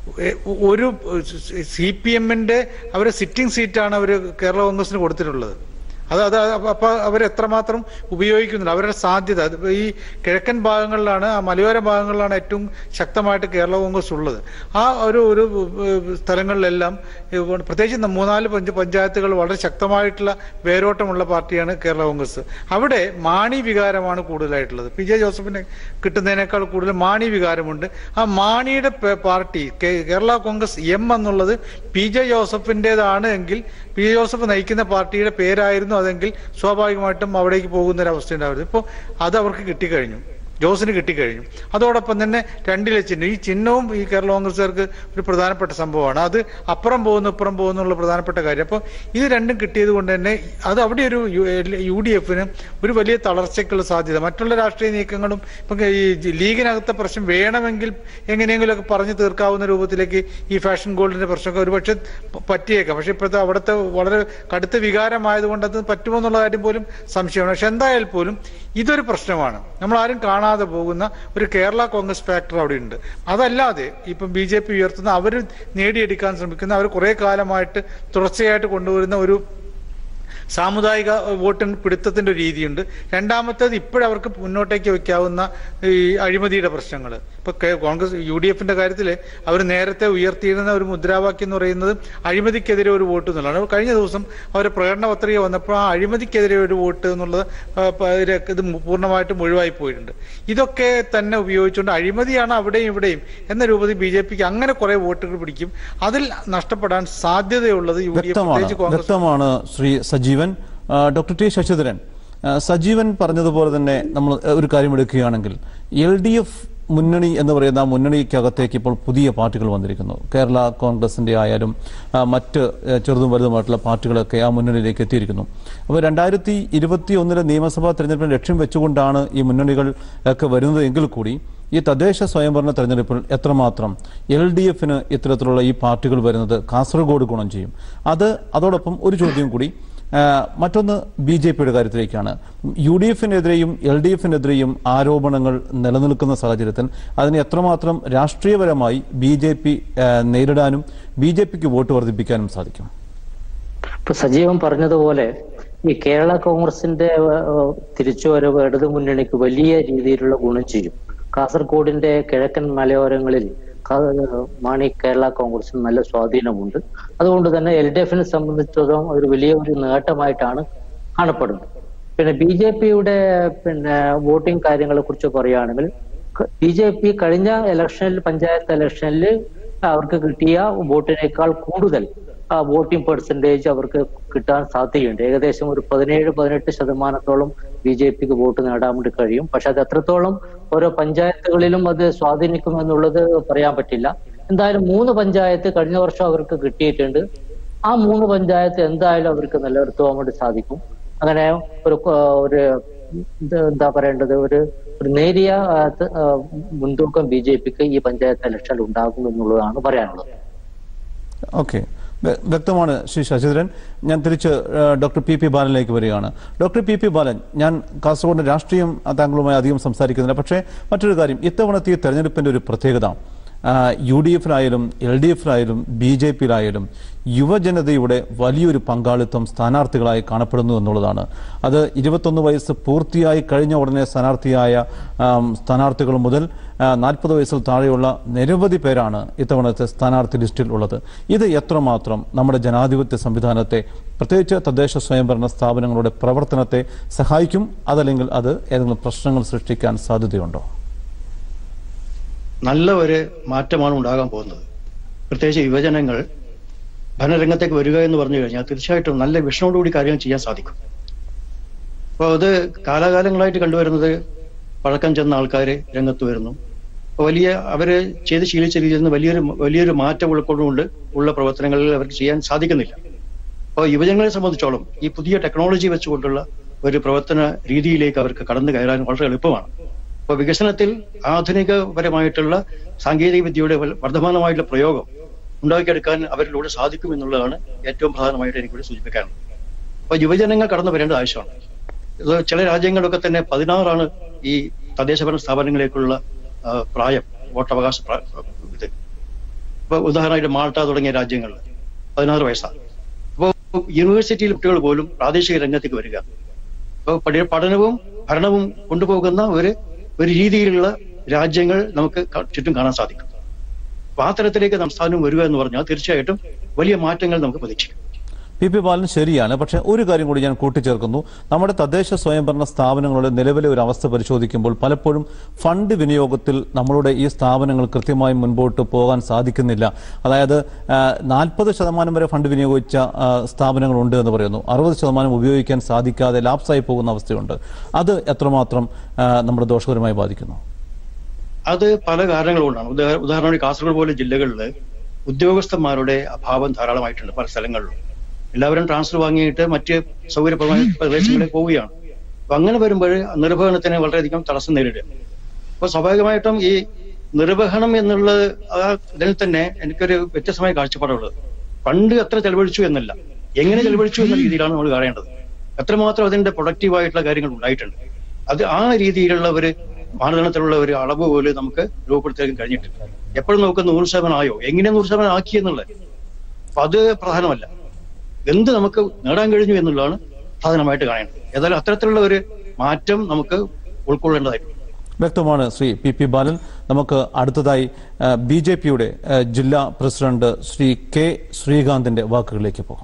ഒരു CPMന്റെ അവരെ സിറ്റിംഗ് സീറ്റാണ് അവർ കേരള കോൺഗ്രസിന് കൊടുത്തിട്ടുള്ളത്. അപ്പൊ അവരെത്രമാത്രം ഉപയോഗിക്കുന്നുണ്ട്, അവരുടെ സാധ്യത ഈ കിഴക്കൻ ഭാഗങ്ങളിലാണ്, ആ മലയോര ഭാഗങ്ങളിലാണ് ഏറ്റവും ശക്തമായിട്ട് കേരള കോൺഗ്രസ് ഉള്ളത്. ആ ഒരു സ്ഥലങ്ങളിലെല്ലാം പ്രത്യേകിച്ച് 3-4 പഞ്ചായത്തുകൾ വളരെ ശക്തമായിട്ടുള്ള വേരോട്ടമുള്ള പാർട്ടിയാണ് കേരള കോൺഗ്രസ്. അവിടെ മാണി വികാരമാണ് കൂടുതലായിട്ടുള്ളത്. PJ ജോസഫിന് കിട്ടുന്നതിനേക്കാൾ കൂടുതൽ മാണി വികാരമുണ്ട്. ആ മാണിയുടെ പാർട്ടി കേരള കോൺഗ്രസ് M എന്നുള്ളത് PJ ജോസഫിൻ്റെതാണ് എങ്കിൽ, PJ ജോസഫ് നയിക്കുന്ന പാർട്ടിയുടെ പേരായിരുന്നു അതെങ്കിൽ സ്വാഭാവികമായിട്ടും അവിടേക്ക് പോകുന്ന ഒരു അവസ്ഥ ഉണ്ടാവരുത്. ഇപ്പോൾ അത് അവർക്ക് കിട്ടിക്കഴിഞ്ഞു, ജോസിന് കിട്ടിക്കഴിഞ്ഞു. അതോടൊപ്പം തന്നെ രണ്ടിലെ ചിഹ്നം, ഈ ചിഹ്നവും ഈ കേരള കോൺഗ്രസുകാർക്ക് ഒരു പ്രധാനപ്പെട്ട സംഭവമാണ്. അത് അപ്പുറം പോകുന്നുള്ള പ്രധാനപ്പെട്ട കാര്യം. അപ്പോൾ ഇത് രണ്ടും കിട്ടിയത് കൊണ്ട് തന്നെ അത് അവിടെ ഒരു UDFന് ഒരു വലിയ തളർച്ചയ്ക്കുള്ള സാധ്യത. മറ്റുള്ള രാഷ്ട്രീയ നീക്കങ്ങളും ഇപ്പം ഈ ലീഗിനകത്തെ പ്രശ്നം വേണമെങ്കിൽ എങ്ങനെയെങ്കിലുമൊക്കെ പറഞ്ഞു തീർക്കാവുന്ന രൂപത്തിലേക്ക് ഈ ഫാഷൻ ഗോൾഡിന്റെ പ്രശ്നമൊക്കെ ഒരുപക്ഷെ പറ്റിയേക്കാം. പക്ഷെ ഇപ്പോഴത്തെ അവിടുത്തെ വളരെ കടുത്ത വികാരമായതുകൊണ്ട് അത് പറ്റുമോ എന്നുള്ള കാര്യം പോലും സംശയമാണ്. പക്ഷെ എന്തായാലും പോലും ഇതൊരു പ്രശ്നമാണ്. നമ്മൾ ആരും കാണാതെ പോകുന്ന ഒരു കേരള കോൺഗ്രസ് ഫാക്ടർ അവിടെ ഉണ്ട്. അതല്ലാതെ ഇപ്പം BJP ഉയർത്തുന്ന, അവർ നേടിയെടുക്കാൻ ശ്രമിക്കുന്ന, അവർ കുറെ കാലമായിട്ട് തുടർച്ചയായിട്ട് കൊണ്ടുവരുന്ന ഒരു സാമുദായിക വോട്ടിന് പിടുത്തത്തിന്റെ രീതിയുണ്ട്. രണ്ടാമത്തേത് ഇപ്പോഴവർക്ക് മുന്നോട്ടേക്ക് വെക്കാവുന്ന ഈ അഴിമതിയുടെ പ്രശ്നങ്ങൾ. ഇപ്പൊ കോൺഗ്രസ് UDFന്റെ കാര്യത്തിൽ അവർ നേരത്തെ ഉയർത്തിയിരുന്ന ഒരു മുദ്രാവാക്യം എന്ന് പറയുന്നത് അഴിമതിക്കെതിരെ ഒരു വോട്ട് എന്നുള്ളതാണ്. കഴിഞ്ഞ ദിവസം അവരുടെ പ്രകടന പത്രിക വന്നപ്പോൾ ആ അഴിമതിക്കെതിരെ ഒരു വോട്ട് എന്നുള്ളത് ഇത് പൂർണ്ണമായിട്ടും ഒഴിവായി പോയിട്ടുണ്ട്. ഇതൊക്കെ തന്നെ ഉപയോഗിച്ചുകൊണ്ട് അഴിമതിയാണ് അവിടെയും ഇവിടെയും എന്ന രൂപത്തിൽ BJPക്ക് അങ്ങനെ കുറെ വോട്ടുകൾ പിടിക്കും. അതിൽ നഷ്ടപ്പെടാൻ സാധ്യതയുള്ളത് വ്യക്തമാണ്. ശ്രീ സജീവൻ, ഡോക്ടർ ടി ശശിധരൻ, സജീവൻ പറഞ്ഞതുപോലെ തന്നെ നമ്മൾ ഒരു കാര്യം എടുക്കുകയാണെങ്കിൽ LDF മുന്നണി എന്ന് പറയുന്ന മുന്നണിക്കകത്തേക്ക് ഇപ്പോൾ പുതിയ പാർട്ടികൾ വന്നിരിക്കുന്നു. കേരള കോൺഗ്രസിന്റെ ആയാലും മറ്റ് ചെറുതും വലുതുമായിട്ടുള്ള പാർട്ടികളൊക്കെ ആ മുന്നണിയിലേക്ക് എത്തിയിരിക്കുന്നു. അപ്പോൾ 2021 നിയമസഭാ തെരഞ്ഞെടുപ്പിന് ലക്ഷ്യം വെച്ചുകൊണ്ടാണ് ഈ മുന്നണികൾ ഒക്കെ വരുന്നത് എങ്കിൽ കൂടി ഈ തദ്ദേശ സ്വയംഭരണ തെരഞ്ഞെടുപ്പിൽ എത്രമാത്രം LDFന് ഇത്തരത്തിലുള്ള ഈ പാർട്ടികൾ വരുന്നത് കാസർഗോഡ് ഗുണം ചെയ്യും? അതോടൊപ്പം ഒരു ചോദ്യം കൂടി, മറ്റൊന്ന് BJPയുടെ കാര്യത്തിലേക്കാണ്. UDFനെതിരെയും LDFനെതിരെയും ആരോപണങ്ങൾ നിലനിൽക്കുന്ന സാഹചര്യത്തിൽ അതിനെ എത്രമാത്രം രാഷ്ട്രീയപരമായി BJP നേരിടാനും BJPക്ക് വോട്ട് വർദ്ധിപ്പിക്കാനും സാധിക്കും? ഇപ്പൊ സജീവൻ പറഞ്ഞതുപോലെ ഈ കേരള കോൺഗ്രസിന്റെ തിരിച്ചുവരവ് ഇടതു മുന്നണിക്ക് വലിയ രീതിയിലുള്ള ഗുണം ചെയ്യും. കാസർഗോഡിന്റെ കിഴക്കൻ മലയോരങ്ങളിൽ മാണി കേരള കോൺഗ്രസിന് നല്ല സ്വാധീനമുണ്ട്. അതുകൊണ്ട് തന്നെ LDFനെ സംബന്ധിച്ചിടത്തോളം ഒരു വലിയ ഒരു നേട്ടമായിട്ടാണ് കാണപ്പെടുന്നത്. പിന്നെ BJPയുടെ വോട്ടിംഗ് കാര്യങ്ങളെ കുറിച്ച് പറയുകയാണെങ്കിൽ BJP കഴിഞ്ഞ ഇലക്ഷനിൽ, പഞ്ചായത്ത് ഇലക്ഷനിൽ അവർക്ക് കിട്ടിയ വോട്ടിനേക്കാൾ കൂടുതൽ വോട്ടിംഗ് പെർസെൻറ്റേജ് അവർക്ക് കിട്ടാൻ സാധ്യതയുണ്ട്. ഏകദേശം ഒരു 17-18% BJPക്ക് വോട്ട് നേടാൻ വേണ്ടി കഴിയും. പക്ഷെ അത് എത്രത്തോളം ഓരോ പഞ്ചായത്തുകളിലും അത് സ്വാധീനിക്കുമെന്നുള്ളത് പറയാൻ പറ്റില്ല. എന്തായാലും 3 പഞ്ചായത്ത് കഴിഞ്ഞ വർഷം അവർക്ക് കിട്ടിയിട്ടുണ്ട്. ആ 3 പഞ്ചായത്ത് എന്തായാലും അവർക്ക് നിലനിർത്തുവാൻ വേണ്ടി സാധിക്കും. അങ്ങനെ ഒരു എന്താ പറയേണ്ടത്, ഒരു നേരിയ മുൻതൂക്കം BJPക്ക് ഈ പഞ്ചായത്ത് ഇലക്ഷനിൽ ഉണ്ടാകും എന്നുള്ളതാണ് പറയാനുള്ളത്. ഓക്കെ, വ്യക്തമാണ് ശ്രീ ശശിധരൻ. ഞാൻ തിരിച്ച് ഡോക്ടർ PP ബാലനിലേക്ക് വരികയാണ്. ഡോക്ടർ PP ബാലൻ, ഞാൻ കാസർഗോഡ് രാഷ്ട്രീയം താങ്കളുമായി അധികം സംസാരിക്കുന്നില്ല. പക്ഷേ മറ്റൊരു കാര്യം, ഇത്തവണത്തെ തെരഞ്ഞെടുപ്പിന്റെ ഒരു പ്രത്യേകത UDFിലായാലും LDFിലായാലും BJPയിലായാലും യുവജനതയുടെ വലിയൊരു പങ്കാളിത്തം സ്ഥാനാർത്ഥികളായി കാണപ്പെടുന്നു എന്നുള്ളതാണ്. അത് 21 വയസ്സ് പൂർത്തിയായി കഴിഞ്ഞ ഉടനെ സ്ഥാനാർത്ഥികൾ മുതൽ 40 വയസ്സിൽ താഴെയുള്ള നിരവധി പേരാണ് ഇത്തവണത്തെ സ്ഥാനാർത്ഥി ലിസ്റ്റിൽ ഉള്ളത്. ഇത് എത്രമാത്രം നമ്മുടെ ജനാധിപത്യ സംവിധാനത്തെ, പ്രത്യേകിച്ച് തദ്ദേശ സ്വയംഭരണ സ്ഥാപനങ്ങളുടെ പ്രവർത്തനത്തെ സഹായിക്കും? അതല്ലെങ്കിൽ അത് ഏതെങ്കിലും പ്രശ്നങ്ങൾ സൃഷ്ടിക്കാൻ സാധ്യതയുണ്ടോ? നല്ല ഒരു മാറ്റമാണ് ഉണ്ടാകാൻ പോകുന്നത്. പ്രത്യേകിച്ച് യുവജനങ്ങൾ ഭരണരംഗത്തേക്ക് വരിക എന്ന് പറഞ്ഞു കഴിഞ്ഞാൽ തീർച്ചയായിട്ടും നല്ല വിഷനോടുകൂടി കാര്യങ്ങൾ ചെയ്യാൻ സാധിക്കും. അപ്പോൾ അത് കാലാകാലങ്ങളായിട്ട് കണ്ടുവരുന്നത് പഴക്കം ചെന്ന ആൾക്കാർ രംഗത്ത് വരുന്നു. അവര് ചെയ്ത് ശീലിച്ച രീതിയിൽ നിന്ന് വലിയൊരു മാറ്റം ഉൾക്കൊണ്ടുകൊണ്ട് ഉള്ള പ്രവർത്തനങ്ങളിൽ അവർക്ക് ചെയ്യാൻ സാധിക്കുന്നില്ല. അപ്പോൾ യുവജനങ്ങളെ സംബന്ധിച്ചോളം ഈ പുതിയ ടെക്നോളജി വെച്ചുകൊണ്ടുള്ള ഒരു പ്രവർത്തന രീതിയിലേക്ക് അവർക്ക് കടന്നു കയറാൻ വളരെ എളുപ്പമാണ്. അപ്പോൾ വികസനത്തിൽ ആധുനികപരമായിട്ടുള്ള സാങ്കേതിക വിദ്യയുടെ വർദ്ധമാനമായിട്ടുള്ള പ്രയോഗം ഉണ്ടാക്കിയെടുക്കാൻ അവരിലൂടെ സാധിക്കും എന്നുള്ളതാണ് ഏറ്റവും പ്രധാനമായിട്ട് എനിക്കിവിടെ സൂചിപ്പിക്കാനുള്ളത്. അപ്പോൾ യുവജനങ്ങൾ കടന്നു വരേണ്ട ആവശ്യമാണ്. ഇത് ചില രാജ്യങ്ങളിലൊക്കെ തന്നെ 16 ഈ തദ്ദേശഭരണ സ്ഥാപനങ്ങളിലേക്കുള്ള പ്രായം, വോട്ടവകാശ ഇത്. ഇപ്പൊ ഉദാഹരണമായിട്ട് മാൾട്ട തുടങ്ങിയ രാജ്യങ്ങളിൽ 16 വയസ്സാണ്. അപ്പോൾ യൂണിവേഴ്സിറ്റിയിൽ കുട്ടികൾ പോലും പ്രാദേശിക രംഗത്തേക്ക് വരിക. അപ്പോൾ പഠനവും ഭരണവും കൊണ്ടുപോകുന്ന ഒരു രീതിയിലുള്ള രാജ്യങ്ങൾ നമുക്ക് ചുറ്റും കാണാൻ സാധിക്കും. അപ്പൊ ആ തരത്തിലേക്ക് സംസ്ഥാനം വരിക എന്ന് പറഞ്ഞാൽ തീർച്ചയായിട്ടും വലിയ മാറ്റങ്ങൾ നമുക്ക് പ്രതീക്ഷിക്കാം. PP ബാലൻ ശരിയാണ്. പക്ഷെ ഒരു കാര്യം കൂടി ഞാൻ കൂട്ടിച്ചേർക്കുന്നു. നമ്മുടെ തദ്ദേശ സ്വയംഭരണ സ്ഥാപനങ്ങളുടെ നിലവിലെ ഒരു അവസ്ഥ പരിശോധിക്കുമ്പോൾ പലപ്പോഴും ഫണ്ട് വിനിയോഗത്തിൽ നമ്മളുടെ ഈ സ്ഥാപനങ്ങൾ കൃത്യമായി മുൻപോട്ട് പോകാൻ സാധിക്കുന്നില്ല. അതായത് 40% വരെ ഫണ്ട് വിനിയോഗിച്ച സ്ഥാപനങ്ങളുണ്ട് എന്ന് പറയുന്നു. 60% ഉപയോഗിക്കാൻ സാധിക്കാതെ ലാപ്സായി പോകുന്ന അവസ്ഥയുണ്ട്. അത് എത്രമാത്രം നമ്മുടെ ദോഷകരമായി ബാധിക്കുന്നു? അത് പല കാരണങ്ങളുകൊണ്ടാണ്. ഉദാഹരണമായി കാസർഗോഡ് പോലെ ജില്ലകളിൽ ഉദ്യോഗസ്ഥന്മാരുടെ അഭാവം ധാരാളമായിട്ടുണ്ട് പല സ്ഥലങ്ങളിലും. എല്ലാവരും ട്രാൻസ്ഫർ വാങ്ങിയിട്ട് മറ്റ് സൗകര്യപ്രദമായ പ്രദേശങ്ങളിലേക്ക് പോവുകയാണ്. അപ്പൊ അങ്ങനെ വരുമ്പോൾ നിർവഹണത്തിന് വളരെയധികം തടസ്സം നേരിടുക. അപ്പൊ സ്വാഭാവികമായിട്ടും ഈ നിർവഹണം എന്നുള്ള ഇതിൽ തന്നെ എനിക്കൊരു വ്യത്യസ്തമായ കാഴ്ചപ്പാടുള്ളത്. ഫണ്ട് എത്ര ചെലവഴിച്ചു എന്നല്ല, എങ്ങനെ ചെലവഴിച്ചു എന്ന രീതിയിലാണ് നമ്മൾ കാണേണ്ടത്. എത്രമാത്രം അതിന്റെ പ്രൊഡക്റ്റീവായിട്ടുള്ള കാര്യങ്ങൾ ഉണ്ടായിട്ടുണ്ട്. അത് ആ രീതിയിലുള്ള ഒരു മാനദണ്ഡത്തിലുള്ള ഒരു അളവ് പോലും നമുക്ക് രൂപപ്പെടുത്താൻ കഴിഞ്ഞിട്ടില്ല. എപ്പോഴും നമുക്ക് 100% ആയോ, എങ്ങനെ 100% ആക്കി എന്നുള്ളത്, അപ്പൊ അത് പ്രധാനമല്ല. എന്ത് നമുക്ക് നേടാൻ കഴിഞ്ഞു എന്നുള്ളതാണ് സാധനമായിട്ട് കാണേണ്ടത്. ഏതായാലും അത്തരത്തിലുള്ള ഒരു മാറ്റം നമുക്ക് ഉൾക്കൊള്ളേണ്ടതായിട്ടുണ്ട്. വ്യക്തമാണ് ശ്രീ പി ബാലൻ. നമുക്ക് അടുത്തതായി BJPയുടെ ജില്ലാ പ്രസിഡന്റ് ശ്രീ കെ ശ്രീകാന്തിന്റെ വാക്കുകളിലേക്ക് പോകാം.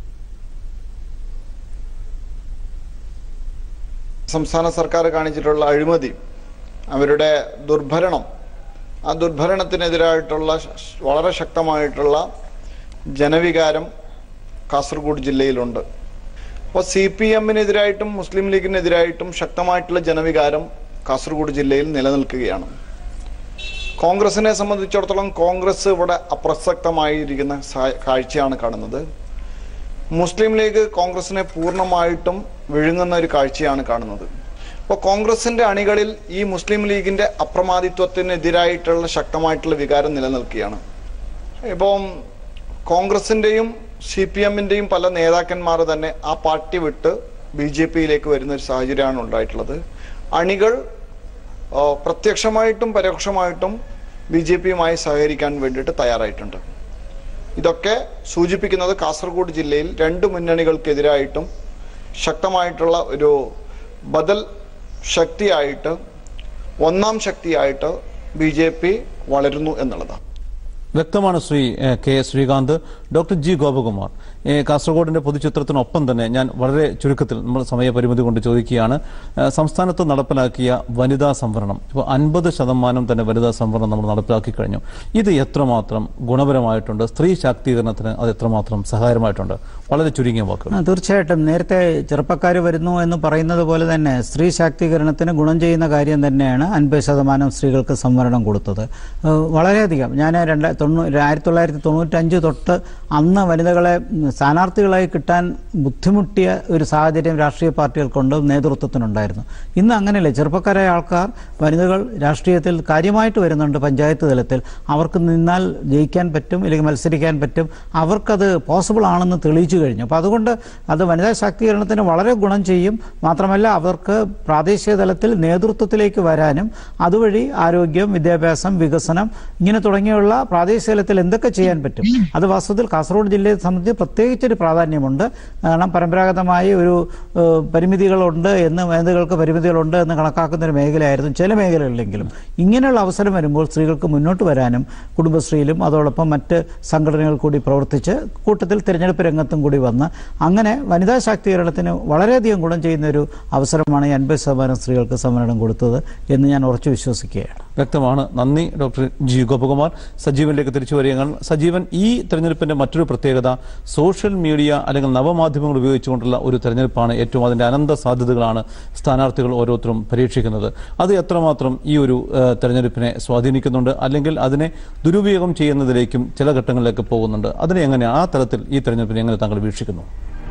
സംസ്ഥാന സർക്കാർ കാണിച്ചിട്ടുള്ള അഴിമതി, അവരുടെ ദുർഭരണം, ആ ദുർഭരണത്തിനെതിരായിട്ടുള്ള വളരെ ശക്തമായിട്ടുള്ള ജനവികാരം കാസർഗോഡ് ജില്ലയിലുണ്ട്. അപ്പോൾ CPM-നെതിരായിട്ടും മുസ്ലിം ലീഗിനെതിരായിട്ടും ശക്തമായിട്ടുള്ള ജനവികാരം കാസർഗോഡ് ജില്ലയിൽ നിലനിൽക്കുകയാണ്. കോൺഗ്രസിനെ സംബന്ധിച്ചിടത്തോളം കോൺഗ്രസ് ഇവിടെ അപ്രസക്തമായിരിക്കുന്ന കാഴ്ചയാണ് കാണുന്നത്. മുസ്ലിം ലീഗ് കോൺഗ്രസിനെ പൂർണ്ണമായിട്ടും വിഴുങ്ങുന്ന ഒരു കാഴ്ചയാണ് കാണുന്നത്. അപ്പോൾ കോൺഗ്രസിന്റെ അണികളിൽ ഈ മുസ്ലിം ലീഗിന്റെ അപ്രമാദിത്വത്തിനെതിരായിട്ടുള്ള ശക്തമായിട്ടുള്ള വികാരം നിലനിൽക്കുകയാണ്. ഇപ്പം കോൺഗ്രസിന്റെയും CPM-ന്റെയും പല നേതാക്കന്മാർ തന്നെ ആ പാർട്ടി വിട്ട് BJP-യിലേക്ക് വരുന്ന ഒരു സാഹചര്യമാണ് ഉണ്ടായിട്ടുള്ളത്. അണികൾ പ്രത്യക്ഷമായിട്ടും പരോക്ഷമായിട്ടും BJP-യുമായി സഹകരിക്കാൻ വേണ്ടിയിട്ട് തയ്യാറായിട്ടുണ്ട്. ഇതൊക്കെ സൂചിപ്പിക്കുന്നത് കാസർഗോഡ് ജില്ലയിൽ രണ്ട് മുന്നണികൾക്കെതിരായിട്ടും ശക്തമായിട്ടുള്ള ഒരു ബദൽ ശക്തിയായിട്ട്, ഒന്നാം ശക്തിയായിട്ട് BJP വളരുന്നു എന്നുള്ളതാണ്. വ്യക്തമാണ് Shri K Sreekanth. Doctor G Gopakumar, കാസർഗോഡിന്റെ പൊതുചിത്രത്തിനൊപ്പം തന്നെ ഞാൻ വളരെ ചുരുക്കത്തിൽ, നമ്മൾ സമയപരിമിതി കൊണ്ട് ചോദിക്കുകയാണ്, സംസ്ഥാനത്ത് നടപ്പിലാക്കിയ വനിതാ സംവരണം, ഇപ്പോൾ 50% തന്നെ വനിതാ സംവരണം നമ്മൾ നടപ്പിലാക്കി കഴിഞ്ഞു. ഇത് എത്രമാത്രം ഗുണപരമായിട്ടുണ്ട്, സ്ത്രീ ശാക്തീകരണത്തിന് അത് എത്രമാത്രം സഹായമായിട്ടുണ്ട്? വളരെ ചുരുങ്ങിയ വാക്കുകൾ. തീർച്ചയായിട്ടും നേരത്തെ ചെറുപ്പക്കാർ വരുന്നു എന്ന് പറയുന്നത് പോലെ തന്നെ സ്ത്രീ ശാക്തീകരണത്തിന് ഗുണം ചെയ്യുന്ന കാര്യം തന്നെയാണ് 50% സ്ത്രീകൾക്ക് സംവരണം കൊടുത്തത്. വളരെയധികം, ഞാൻ 1995 തൊട്ട് അന്ന് വനിതകളെ സ്ഥാനാർത്ഥികളായി കിട്ടാൻ ബുദ്ധിമുട്ടിയ ഒരു സാഹചര്യം രാഷ്ട്രീയ പാർട്ടികൾക്കുണ്ട്, നേതൃത്വത്തിനുണ്ടായിരുന്നു. ഇന്ന് അങ്ങനെയല്ല. ചെറുപ്പക്കാരായ ആൾക്കാർ, വനിതകൾ രാഷ്ട്രീയത്തിൽ കാര്യമായിട്ട് വരുന്നുണ്ട്. പഞ്ചായത്ത് തലത്തിൽ അവർക്ക് നിന്നാൽ ജയിക്കാൻ പറ്റും, അല്ലെങ്കിൽ മത്സരിക്കാൻ പറ്റും, അവർക്കത് പോസിബിൾ ആണെന്ന് തെളിയിച്ചു കഴിഞ്ഞു. അപ്പോൾ അതുകൊണ്ട് അത് വനിതാ ശാക്തീകരണത്തിന് വളരെ ഗുണം ചെയ്യും. മാത്രമല്ല അവർക്ക് പ്രാദേശിക തലത്തിൽ നേതൃത്വത്തിലേക്ക് വരാനും അതുവഴി ആരോഗ്യം, വിദ്യാഭ്യാസം, വികസനം ഇങ്ങനെ തുടങ്ങിയുള്ള പ്രാദേശിക തലത്തിൽ എന്തൊക്കെ ചെയ്യാൻ പറ്റും, അത് വാസ്തവത്തിൽ കാസർഗോഡ് ജില്ലയെ സംബന്ധിച്ച് പ്രത്യേകിച്ചൊരു പ്രാധാന്യമുണ്ട്. കാരണം പരമ്പരാഗതമായി ഒരു പരിമിതികളുണ്ട് എന്ന്, വനിതകൾക്ക് പരിമിതികളുണ്ട് എന്ന് കണക്കാക്കുന്ന ഒരു മേഖലയായിരുന്നു ചില മേഖലകളിലെങ്കിലും. ഇങ്ങനെയുള്ള അവസരം വരുമ്പോൾ സ്ത്രീകൾക്ക് മുന്നോട്ട് വരാനും കുടുംബശ്രീയിലും അതോടൊപ്പം മറ്റ് സംഘടനകൾ കൂടി പ്രവർത്തിച്ച് കൂട്ടത്തിൽ തിരഞ്ഞെടുപ്പ് രംഗത്തും കൂടി വന്ന് അങ്ങനെ വനിതാ ശാക്തീകരണത്തിന് വളരെയധികം ഗുണം ചെയ്യുന്ന ഒരു അവസരമാണ് 50% സ്ത്രീകൾക്ക് സംവരണം കൊടുത്തത് എന്ന് ഞാൻ ഉറച്ചു വിശ്വസിക്കുകയാണ്. വ്യക്തമാണ്. നന്ദി ഡോക്ടർ G ഗോപകുമാർ. സജീവനിലേക്ക് തിരിച്ചു വരികയാണ്. സജീവൻ, ഈ തെരഞ്ഞെടുപ്പിന്റെ മറ്റൊരു പ്രത്യേകത സോഷ്യൽ മീഡിയ അല്ലെങ്കിൽ നവമാധ്യമങ്ങൾ ഉപയോഗിച്ചുകൊണ്ടുള്ള ഒരു തെരഞ്ഞെടുപ്പാണ്. ഏറ്റവും അതിന്റെ അനന്ത സാധ്യതകളാണ് സ്ഥാനാർത്ഥികൾ ഓരോരുത്തരും പരീക്ഷിക്കുന്നത്. അത് എത്രമാത്രം ഈ ഒരു തെരഞ്ഞെടുപ്പിനെ സ്വാധീനിക്കുന്നുണ്ട്, അല്ലെങ്കിൽ അതിനെ ദുരുപയോഗം ചെയ്യുന്നതിലേക്കും ചില ഘട്ടങ്ങളിലേക്ക് പോകുന്നുണ്ട്? അതിനെ എങ്ങനെയാണ്, ആ തലത്തിൽ ഈ തെരഞ്ഞെടുപ്പിനെ എങ്ങനെ താങ്കൾ വീക്ഷിക്കുന്നു?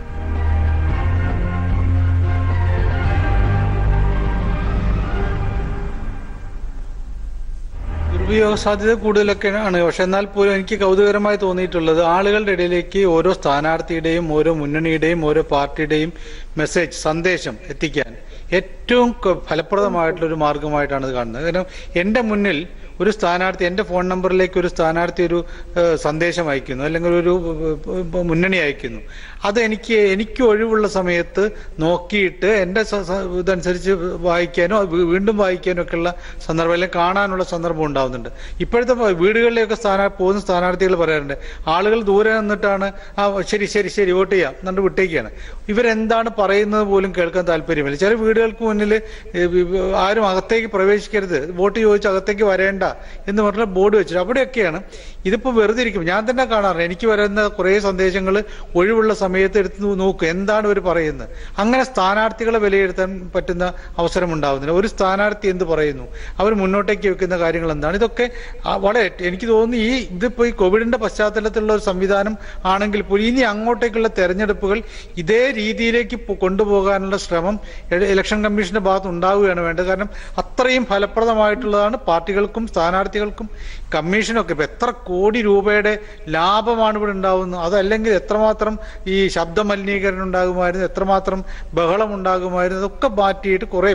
ദുരുപയോഗ സാധ്യത കൂടുതലൊക്കെയാണ്. പക്ഷെ എന്നാൽ പോലും എനിക്ക് കൗതുകരമായി തോന്നിയിട്ടുള്ളത് ആളുകളുടെ ഇടയിലേക്ക് ഓരോ സ്ഥാനാർത്ഥിയുടെയും ഓരോ മുന്നണിയുടെയും ഓരോ പാർട്ടിയുടെയും മെസ്സേജ്, സന്ദേശം എത്തിക്കാൻ ഏറ്റവും ഫലപ്രദമായിട്ടുള്ള ഒരു മാർഗമായിട്ടാണ് ഇത് കാണുന്നത്. കാരണം എൻ്റെ മുന്നിൽ ഒരു സ്ഥാനാർത്ഥി, എൻ്റെ ഫോൺ നമ്പറിലേക്ക് ഒരു സ്ഥാനാർത്ഥി ഒരു സന്ദേശം അയക്കുന്നു, അല്ലെങ്കിൽ ഒരു മുന്നണി അയക്കുന്നു. അത് എനിക്ക് ഒഴിവുള്ള സമയത്ത് നോക്കിയിട്ട് എൻ്റെ ഇതനുസരിച്ച് വായിക്കാനോ വീണ്ടും വായിക്കാനോ ഒക്കെയുള്ള സന്ദർഭം, അല്ലെങ്കിൽ കാണാനുള്ള സന്ദർഭം ഉണ്ടാവുന്നുണ്ട്. ഇപ്പോഴത്തെ വീടുകളിലേക്ക് പോകുന്ന സ്ഥാനാർത്ഥികൾ പറയാറുണ്ട്, ആളുകൾ ദൂരെ നിന്നിട്ടാണ് ശരി ശരി ശരി വോട്ട് ചെയ്യാം എന്നിട്ട് വിട്ടേക്കാണ്. ഇവരെന്താണ് പറയുന്നത് പോലും കേൾക്കാൻ താല്പര്യമില്ല. ചില വീടുകൾക്ക് മുന്നിൽ ആരും അകത്തേക്ക് പ്രവേശിക്കരുത്, വോട്ട് ചോദിച്ച് അകത്തേക്ക് വരേണ്ട എന്ന് പറഞ്ഞ ബോർഡ് വെച്ചിട്ട് അവിടെയൊക്കെയാണ്. ഇതിപ്പോ വെറുതെ ഇരിക്കും. ഞാൻ തന്നെ കാണാറുണ്ട്, എനിക്ക് വരുന്ന കുറേ സന്ദേശങ്ങൾ ഒഴിവുള്ള സമയത്ത് എടുത്ത് നോക്കും എന്താണ് ഇവർ പറയുന്നത്. അങ്ങനെ സ്ഥാനാർത്ഥികളെ വിലയിരുത്താൻ പറ്റുന്ന അവസരം ഉണ്ടാവുന്നില്ല. ഒരു സ്ഥാനാർത്ഥി എന്ത് പറയുന്നു, അവർ മുന്നോട്ടേക്ക് വെക്കുന്ന കാര്യങ്ങൾ എന്താണ്, ഇതൊക്കെ വളരെ എനിക്ക് തോന്നുന്നു ഇതിപ്പോ ഈ കോവിഡിന്റെ പശ്ചാത്തലത്തിലുള്ള ഒരു സംവിധാനം ആണെങ്കിൽ പോലും ഇനി അങ്ങോട്ടേക്കുള്ള തെരഞ്ഞെടുപ്പുകൾ ഇതേ രീതിയിലേക്ക് കൊണ്ടുപോകാനുള്ള ശ്രമം ഇലക്ഷൻ കമ്മീഷന്റെ ഭാഗത്ത് ഉണ്ടാവുകയാണ് വേണ്ടത്. കാരണം അത്രയും ഫലപ്രദമായിട്ടുള്ളതാണ് പാർട്ടികൾക്കും സ്ഥാനാർത്ഥികൾക്കും കമ്മീഷനൊക്കെ. ഇപ്പൊ എത്ര കോടി രൂപയുടെ ലാഭമാണ് ഇവിടെ ഉണ്ടാവുന്നത്. അതല്ലെങ്കിൽ എത്രമാത്രം ഈ ശബ്ദ മലിനീകരണം ഉണ്ടാകുമായിരുന്നു, എത്രമാത്രം ബഹളം ഉണ്ടാകുമായിരുന്നു. അതൊക്കെ മാറ്റിയിട്ട് കുറെ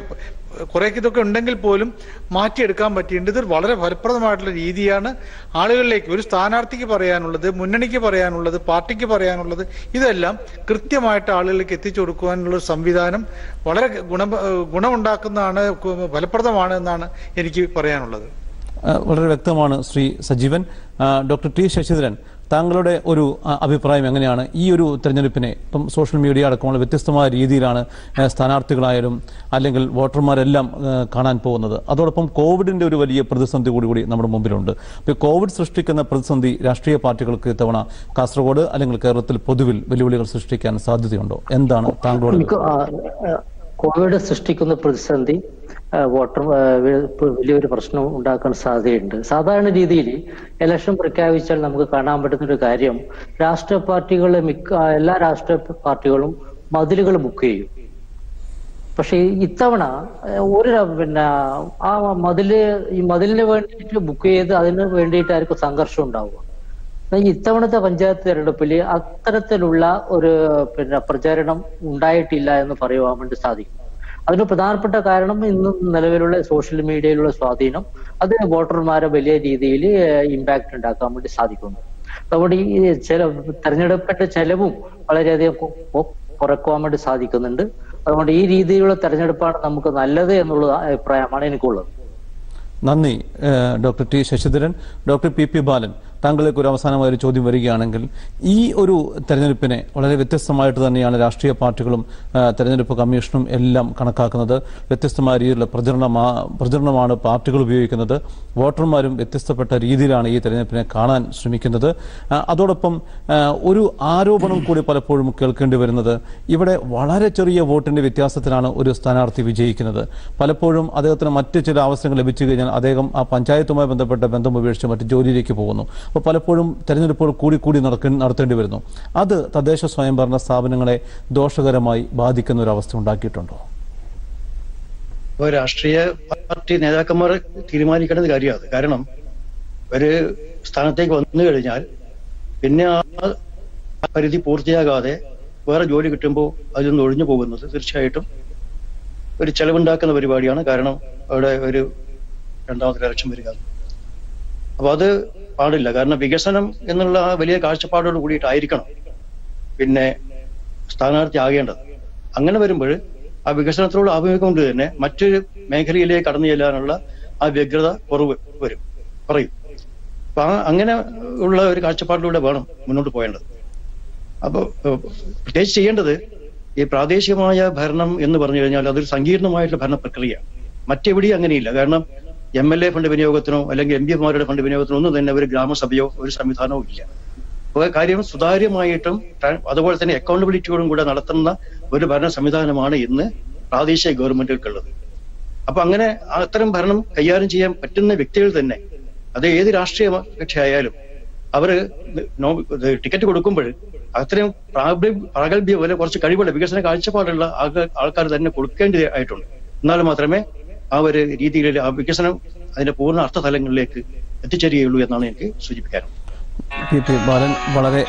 കുറേയൊക്കെ ഇതൊക്കെ ഉണ്ടെങ്കിൽ പോലും മാറ്റിയെടുക്കാൻ പറ്റിയിട്ടുണ്ട്. ഇത് വളരെ ഫലപ്രദമായിട്ടുള്ള രീതിയാണ് ആളുകളിലേക്ക് ഒരു സ്ഥാനാർത്ഥിക്ക് പറയാനുള്ളത്, മുന്നണിക്ക് പറയാനുള്ളത്, പാർട്ടിക്ക് പറയാനുള്ളത്, ഇതെല്ലാം കൃത്യമായിട്ട് ആളുകളിലേക്ക് എത്തിച്ചു കൊടുക്കുവാനുള്ള സംവിധാനം വളരെ ഗുണമുണ്ടാക്കുന്നതാണ്, ഫലപ്രദമാണ് എന്നാണ് എനിക്ക് പറയാനുള്ളത്. വളരെ വ്യക്തമാണ് ശ്രീ സജീവൻ. ഡോക്ടർ ടി ശശിധരൻ, താങ്കളുടെ ഒരു അഭിപ്രായം എങ്ങനെയാണ്? ഈ ഒരു തെരഞ്ഞെടുപ്പിനെ ഇപ്പം സോഷ്യൽ മീഡിയ അടക്കമുള്ള വ്യത്യസ്തമായ രീതിയിലാണ് സ്ഥാനാർത്ഥികളായാലും അല്ലെങ്കിൽ വോട്ടർമാരെല്ലാം കാണാൻ പോകുന്നത്. അതോടൊപ്പം കോവിഡിന്റെ ഒരു വലിയ പ്രതിസന്ധി കൂടി നമ്മുടെ മുമ്പിലുണ്ട്. അപ്പോൾ കോവിഡ് സൃഷ്ടിക്കുന്ന പ്രതിസന്ധി രാഷ്ട്രീയ പാർട്ടികൾക്ക് ഇത്തവണ കാസർഗോഡ് അല്ലെങ്കിൽ കേരളത്തിൽ പൊതുവിൽ വെല്ലുവിളികൾ സൃഷ്ടിക്കാൻ സാധ്യതയുണ്ടോ? എന്താണ് താങ്കളുടെ? കോവിഡ് സൃഷ്ടിക്കുന്ന പ്രതിസന്ധി വോട്ടർ വലിയൊരു പ്രശ്നം ഉണ്ടാക്കാൻ സാധ്യതയുണ്ട്. സാധാരണ രീതിയിൽ ഇലക്ഷൻ പ്രഖ്യാപിച്ചാൽ നമുക്ക് കാണാൻ പറ്റുന്ന ഒരു കാര്യം, രാഷ്ട്രീയ പാർട്ടികളെ എല്ലാ രാഷ്ട്രീയ പാർട്ടികളും മതിലുകൾ ബുക്ക് ചെയ്യും. പക്ഷെ ഇത്തവണ ആ മതിലിന് വേണ്ടിയിട്ട് ബുക്ക് ചെയ്ത് അതിന് വേണ്ടിയിട്ടായിരിക്കും സംഘർഷം ഉണ്ടാവുക. ഇത്തവണത്തെ പഞ്ചായത്ത് തെരഞ്ഞെടുപ്പിൽ അത്തരത്തിലുള്ള ഒരു പ്രചാരണം ഉണ്ടായിട്ടില്ല എന്ന് പറയുവാൻ വേണ്ടി സാധിക്കും. അതിന് പ്രധാനപ്പെട്ട കാരണം ഇന്ന് നിലവിലുള്ള സോഷ്യൽ മീഡിയയിലുള്ള സ്വാധീനം, അത് വോട്ടർമാരെ വലിയ രീതിയിൽ ഇമ്പാക്ട് ഉണ്ടാക്കാൻ വേണ്ടി സാധിക്കുന്നു. അതുകൊണ്ട് ഈ തെരഞ്ഞെടുപ്പിന്റെ ചെലവും വളരെയധികം കുറയ്ക്കുവാൻ വേണ്ടി സാധിക്കുന്നുണ്ട്. അതുകൊണ്ട് ഈ രീതിയിലുള്ള തെരഞ്ഞെടുപ്പാണ് നമുക്ക് നല്ലത് എന്നുള്ള അഭിപ്രായമാണ് എനിക്കുള്ളത്. നന്ദി doctor T Sasidharan. Doctor P Balan, താങ്കൾക്ക് ഒരു അവസാനമായ ഒരു ചോദ്യം വരികയാണെങ്കിൽ, ഈ ഒരു തെരഞ്ഞെടുപ്പിനെ വളരെ വ്യത്യസ്തമായിട്ട് തന്നെയാണ് രാഷ്ട്രീയ പാർട്ടികളും തെരഞ്ഞെടുപ്പ് കമ്മീഷനും എല്ലാം കണക്കാക്കുന്നത്. വ്യത്യസ്തമായ രീതിയിലുള്ള പ്രചരണമാണ് പാർട്ടികൾ ഉപയോഗിക്കുന്നത്. വോട്ടർമാരും വ്യത്യസ്തപ്പെട്ട രീതിയിലാണ് ഈ തെരഞ്ഞെടുപ്പിനെ കാണാൻ ശ്രമിക്കുന്നത്. അതോടൊപ്പം ഒരു ആരോപണം കൂടി പലപ്പോഴും കേൾക്കേണ്ടി വരുന്നത്, ഇവിടെ വളരെ ചെറിയ വോട്ടിന്റെ വ്യത്യാസത്തിലാണ് ഒരു സ്ഥാനാർത്ഥി വിജയിക്കുന്നത്. പലപ്പോഴും അദ്ദേഹത്തിന് മറ്റ് ചില അവസരങ്ങൾ ലഭിച്ചു കഴിഞ്ഞാൽ അദ്ദേഹം ആ പഞ്ചായത്തുമായി ബന്ധപ്പെട്ട ബന്ധം ഉപേക്ഷിച്ച് മറ്റ് ജോലിയിലേക്ക് പോകുന്നു. അപ്പോൾ പലപ്പോഴും തെരഞ്ഞെടുപ്പുകൾ കൂടി നടത്തേണ്ടി വരുന്നു. അത് തദ്ദേശ സ്വയംഭരണ സ്ഥാപനങ്ങളെ ദോഷകരമായി ബാധിക്കുന്ന ഒരു അവസ്ഥ ഉണ്ടാക്കിയിട്ടുണ്ടോ? രാഷ്ട്രീയ പാർട്ടി നേതാക്കന്മാർ തീരുമാനിക്കേണ്ടത് കാര്യമാണ്. കാരണം ഒരു സ്ഥാനത്തേക്ക് വന്നു കഴിഞ്ഞാൽ പിന്നെ ആ പരിധി പൂർത്തിയാകാതെ വേറെ ജോലി കിട്ടുമ്പോൾ അതിൽ നിന്ന് ഒഴിഞ്ഞു പോകുന്നത് തീർച്ചയായിട്ടും ഒരു ചെലവുണ്ടാക്കുന്ന പരിപാടിയാണ്. കാരണം അവിടെ ഒരു രണ്ടാമത്തെ ഇലക്ഷൻ വരിക, അപ്പൊ അത് പാടില്ല. കാരണം വികസനം എന്നുള്ള ആ വലിയ കാഴ്ചപ്പാടോട് കൂടിയിട്ടായിരിക്കണം പിന്നെ സ്ഥാനാർത്ഥി ആകേണ്ടത്. അങ്ങനെ വരുമ്പോൾ ആ വികസനത്തോട് ആഭിമുഖ്യം കൊണ്ട് തന്നെ മറ്റൊരു മേഖലയിലേക്ക് കടന്നു ചെല്ലാനുള്ള ആ വ്യഗ്രത പറയും. അപ്പൊ അങ്ങനെ ഉള്ള ഒരു കാഴ്ചപ്പാടിലൂടെ വേണം മുന്നോട്ട് പോകേണ്ടത്. അപ്പൊ പ്രത്യേകിച്ച് ചെയ്യേണ്ടത് ഈ പ്രാദേശികമായ ഭരണം എന്ന് പറഞ്ഞു കഴിഞ്ഞാൽ അതൊരു സങ്കീർണമായിട്ടുള്ള ഭരണ പ്രക്രിയ. മറ്റെവിടെയും അങ്ങനെയില്ല. കാരണം MLA ഫണ്ട് വിനിയോഗത്തിനോ അല്ലെങ്കിൽ MP-മാരുടെ ഫണ്ട് വിനിയോഗത്തിനോ ഒന്നും തന്നെ ഒരു ഗ്രാമസഭയോ ഒരു സംവിധാനവും ഇല്ല. അപ്പോൾ കാര്യം സുതാര്യമായിട്ടും അതുപോലെ തന്നെ അക്കൗണ്ടബിലിറ്റിയോടും കൂടെ നടത്തുന്ന ഒരു ഭരണ സംവിധാനമാണ് ഇന്ന് പ്രാദേശിക ഗവൺമെന്റുകൾക്കുള്ളത്. അപ്പൊ അങ്ങനെ അത്തരം ഭരണം കൈകാര്യം ചെയ്യാൻ പറ്റുന്ന വ്യക്തികൾ തന്നെ, അത് ഏത് രാഷ്ട്രീയ കക്ഷിയായാലും, അവര് ടിക്കറ്റ് കൊടുക്കുമ്പോൾ അത്രയും പ്രാഗൽഭ്യ പോലെ കുറച്ച് കഴിവുള്ള വികസന കാഴ്ചപ്പാടുള്ള ആൾക്കാർ തന്നെ കൊടുക്കേണ്ടതായിട്ടുണ്ട്. എന്നാൽ മാത്രമേ ആ ഒരു രീതിയിൽ ആ വികസനം അതിന്റെ പൂർണ്ണ അർത്ഥതലങ്ങളിലേക്ക് എത്തിച്ചേരുകയുള്ളൂ എന്നാണ് എനിക്ക് സൂചിപ്പിക്കാറുള്ളത്. പി ബാലൻ വളരെ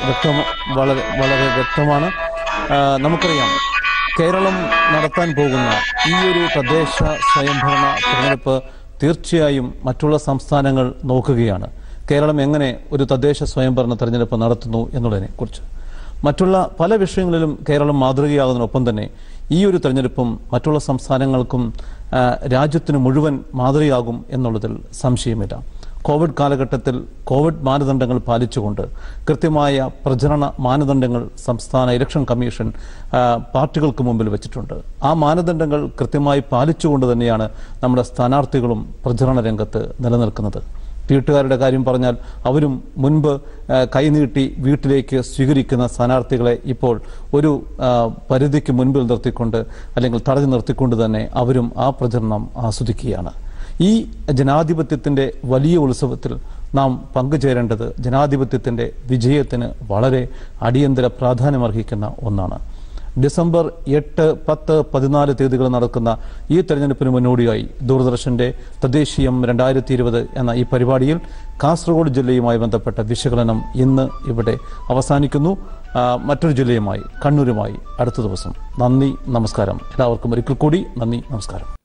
വ്യക്തമാണ്. നമുക്കറിയാം, കേരളം നടത്താൻ പോകുന്ന ഈ ഒരു തദ്ദേശ സ്വയംഭരണ തെരഞ്ഞെടുപ്പ് തീർച്ചയായും മറ്റുള്ള സംസ്ഥാനങ്ങൾ നോക്കുകയാണ്. കേരളം എങ്ങനെ ഒരു തദ്ദേശ സ്വയംഭരണ തെരഞ്ഞെടുപ്പ് നടത്തുന്നു എന്നുള്ളതിനെ കുറിച്ച് മറ്റുള്ള പല വിഷയങ്ങളിലും കേരളം മാതൃകയാകുന്നതിനൊപ്പം തന്നെ ഈ ഒരു തെരഞ്ഞെടുപ്പും മറ്റുള്ള സംസ്ഥാനങ്ങൾക്കും രാജ്യത്തിന് മുഴുവൻ മാതൃകയാകും എന്നുള്ളതിൽ സംശയമില്ല. കോവിഡ് കാലഘട്ടത്തിൽ കോവിഡ് മാനദണ്ഡങ്ങൾ പാലിച്ചുകൊണ്ട് കൃത്യമായ പ്രചരണ മാനദണ്ഡങ്ങൾ സംസ്ഥാന ഇലക്ഷൻ കമ്മീഷൻ പാർട്ടികൾക്ക് മുമ്പിൽ വെച്ചിട്ടുണ്ട്. ആ മാനദണ്ഡങ്ങൾ കൃത്യമായി പാലിച്ചുകൊണ്ട് തന്നെയാണ് നമ്മുടെ സ്ഥാനാർത്ഥികളും പ്രചരണ രംഗത്ത് നിലനിൽക്കുന്നത്. വീട്ടുകാരുടെ കാര്യം പറഞ്ഞാൽ അവരും മുൻപ് കൈനീട്ടി വീട്ടിലേക്ക് സ്വീകരിക്കുന്ന സ്ഥാനാർത്ഥികളെ ഇപ്പോൾ ഒരു പരിധിക്ക് മുൻപിൽ നിർത്തിക്കൊണ്ട് അല്ലെങ്കിൽ തടഞ്ഞു നിർത്തിക്കൊണ്ട് തന്നെ അവരും ആ പ്രചരണം ആസ്വദിക്കുകയാണ്. ഈ ജനാധിപത്യത്തിൻ്റെ വലിയ ഉത്സവത്തിൽ നാം പങ്കുചേരേണ്ടത് ജനാധിപത്യത്തിൻ്റെ വിജയത്തിന് വളരെ അടിയന്തര പ്രാധാന്യമർഹിക്കുന്ന ഒന്നാണ്. ഡിസംബർ 8, 10, 14 തീയതികൾ നടക്കുന്ന ഈ തെരഞ്ഞെടുപ്പിന് മുന്നോടിയായി ദൂരദർശന്റെ തദ്ദേശീയം 2020 എന്ന ഈ പരിപാടിയിൽ കാസർഗോഡ് ജില്ലയുമായി ബന്ധപ്പെട്ട വിശകലനം ഇന്ന് ഇവിടെ അവസാനിക്കുന്നു. മറ്റൊരു ജില്ലയുമായി, കണ്ണൂരുമായി അടുത്ത ദിവസം. നന്ദി, നമസ്കാരം. എല്ലാവർക്കും ഒരിക്കൽ കൂടി നന്ദി, നമസ്കാരം.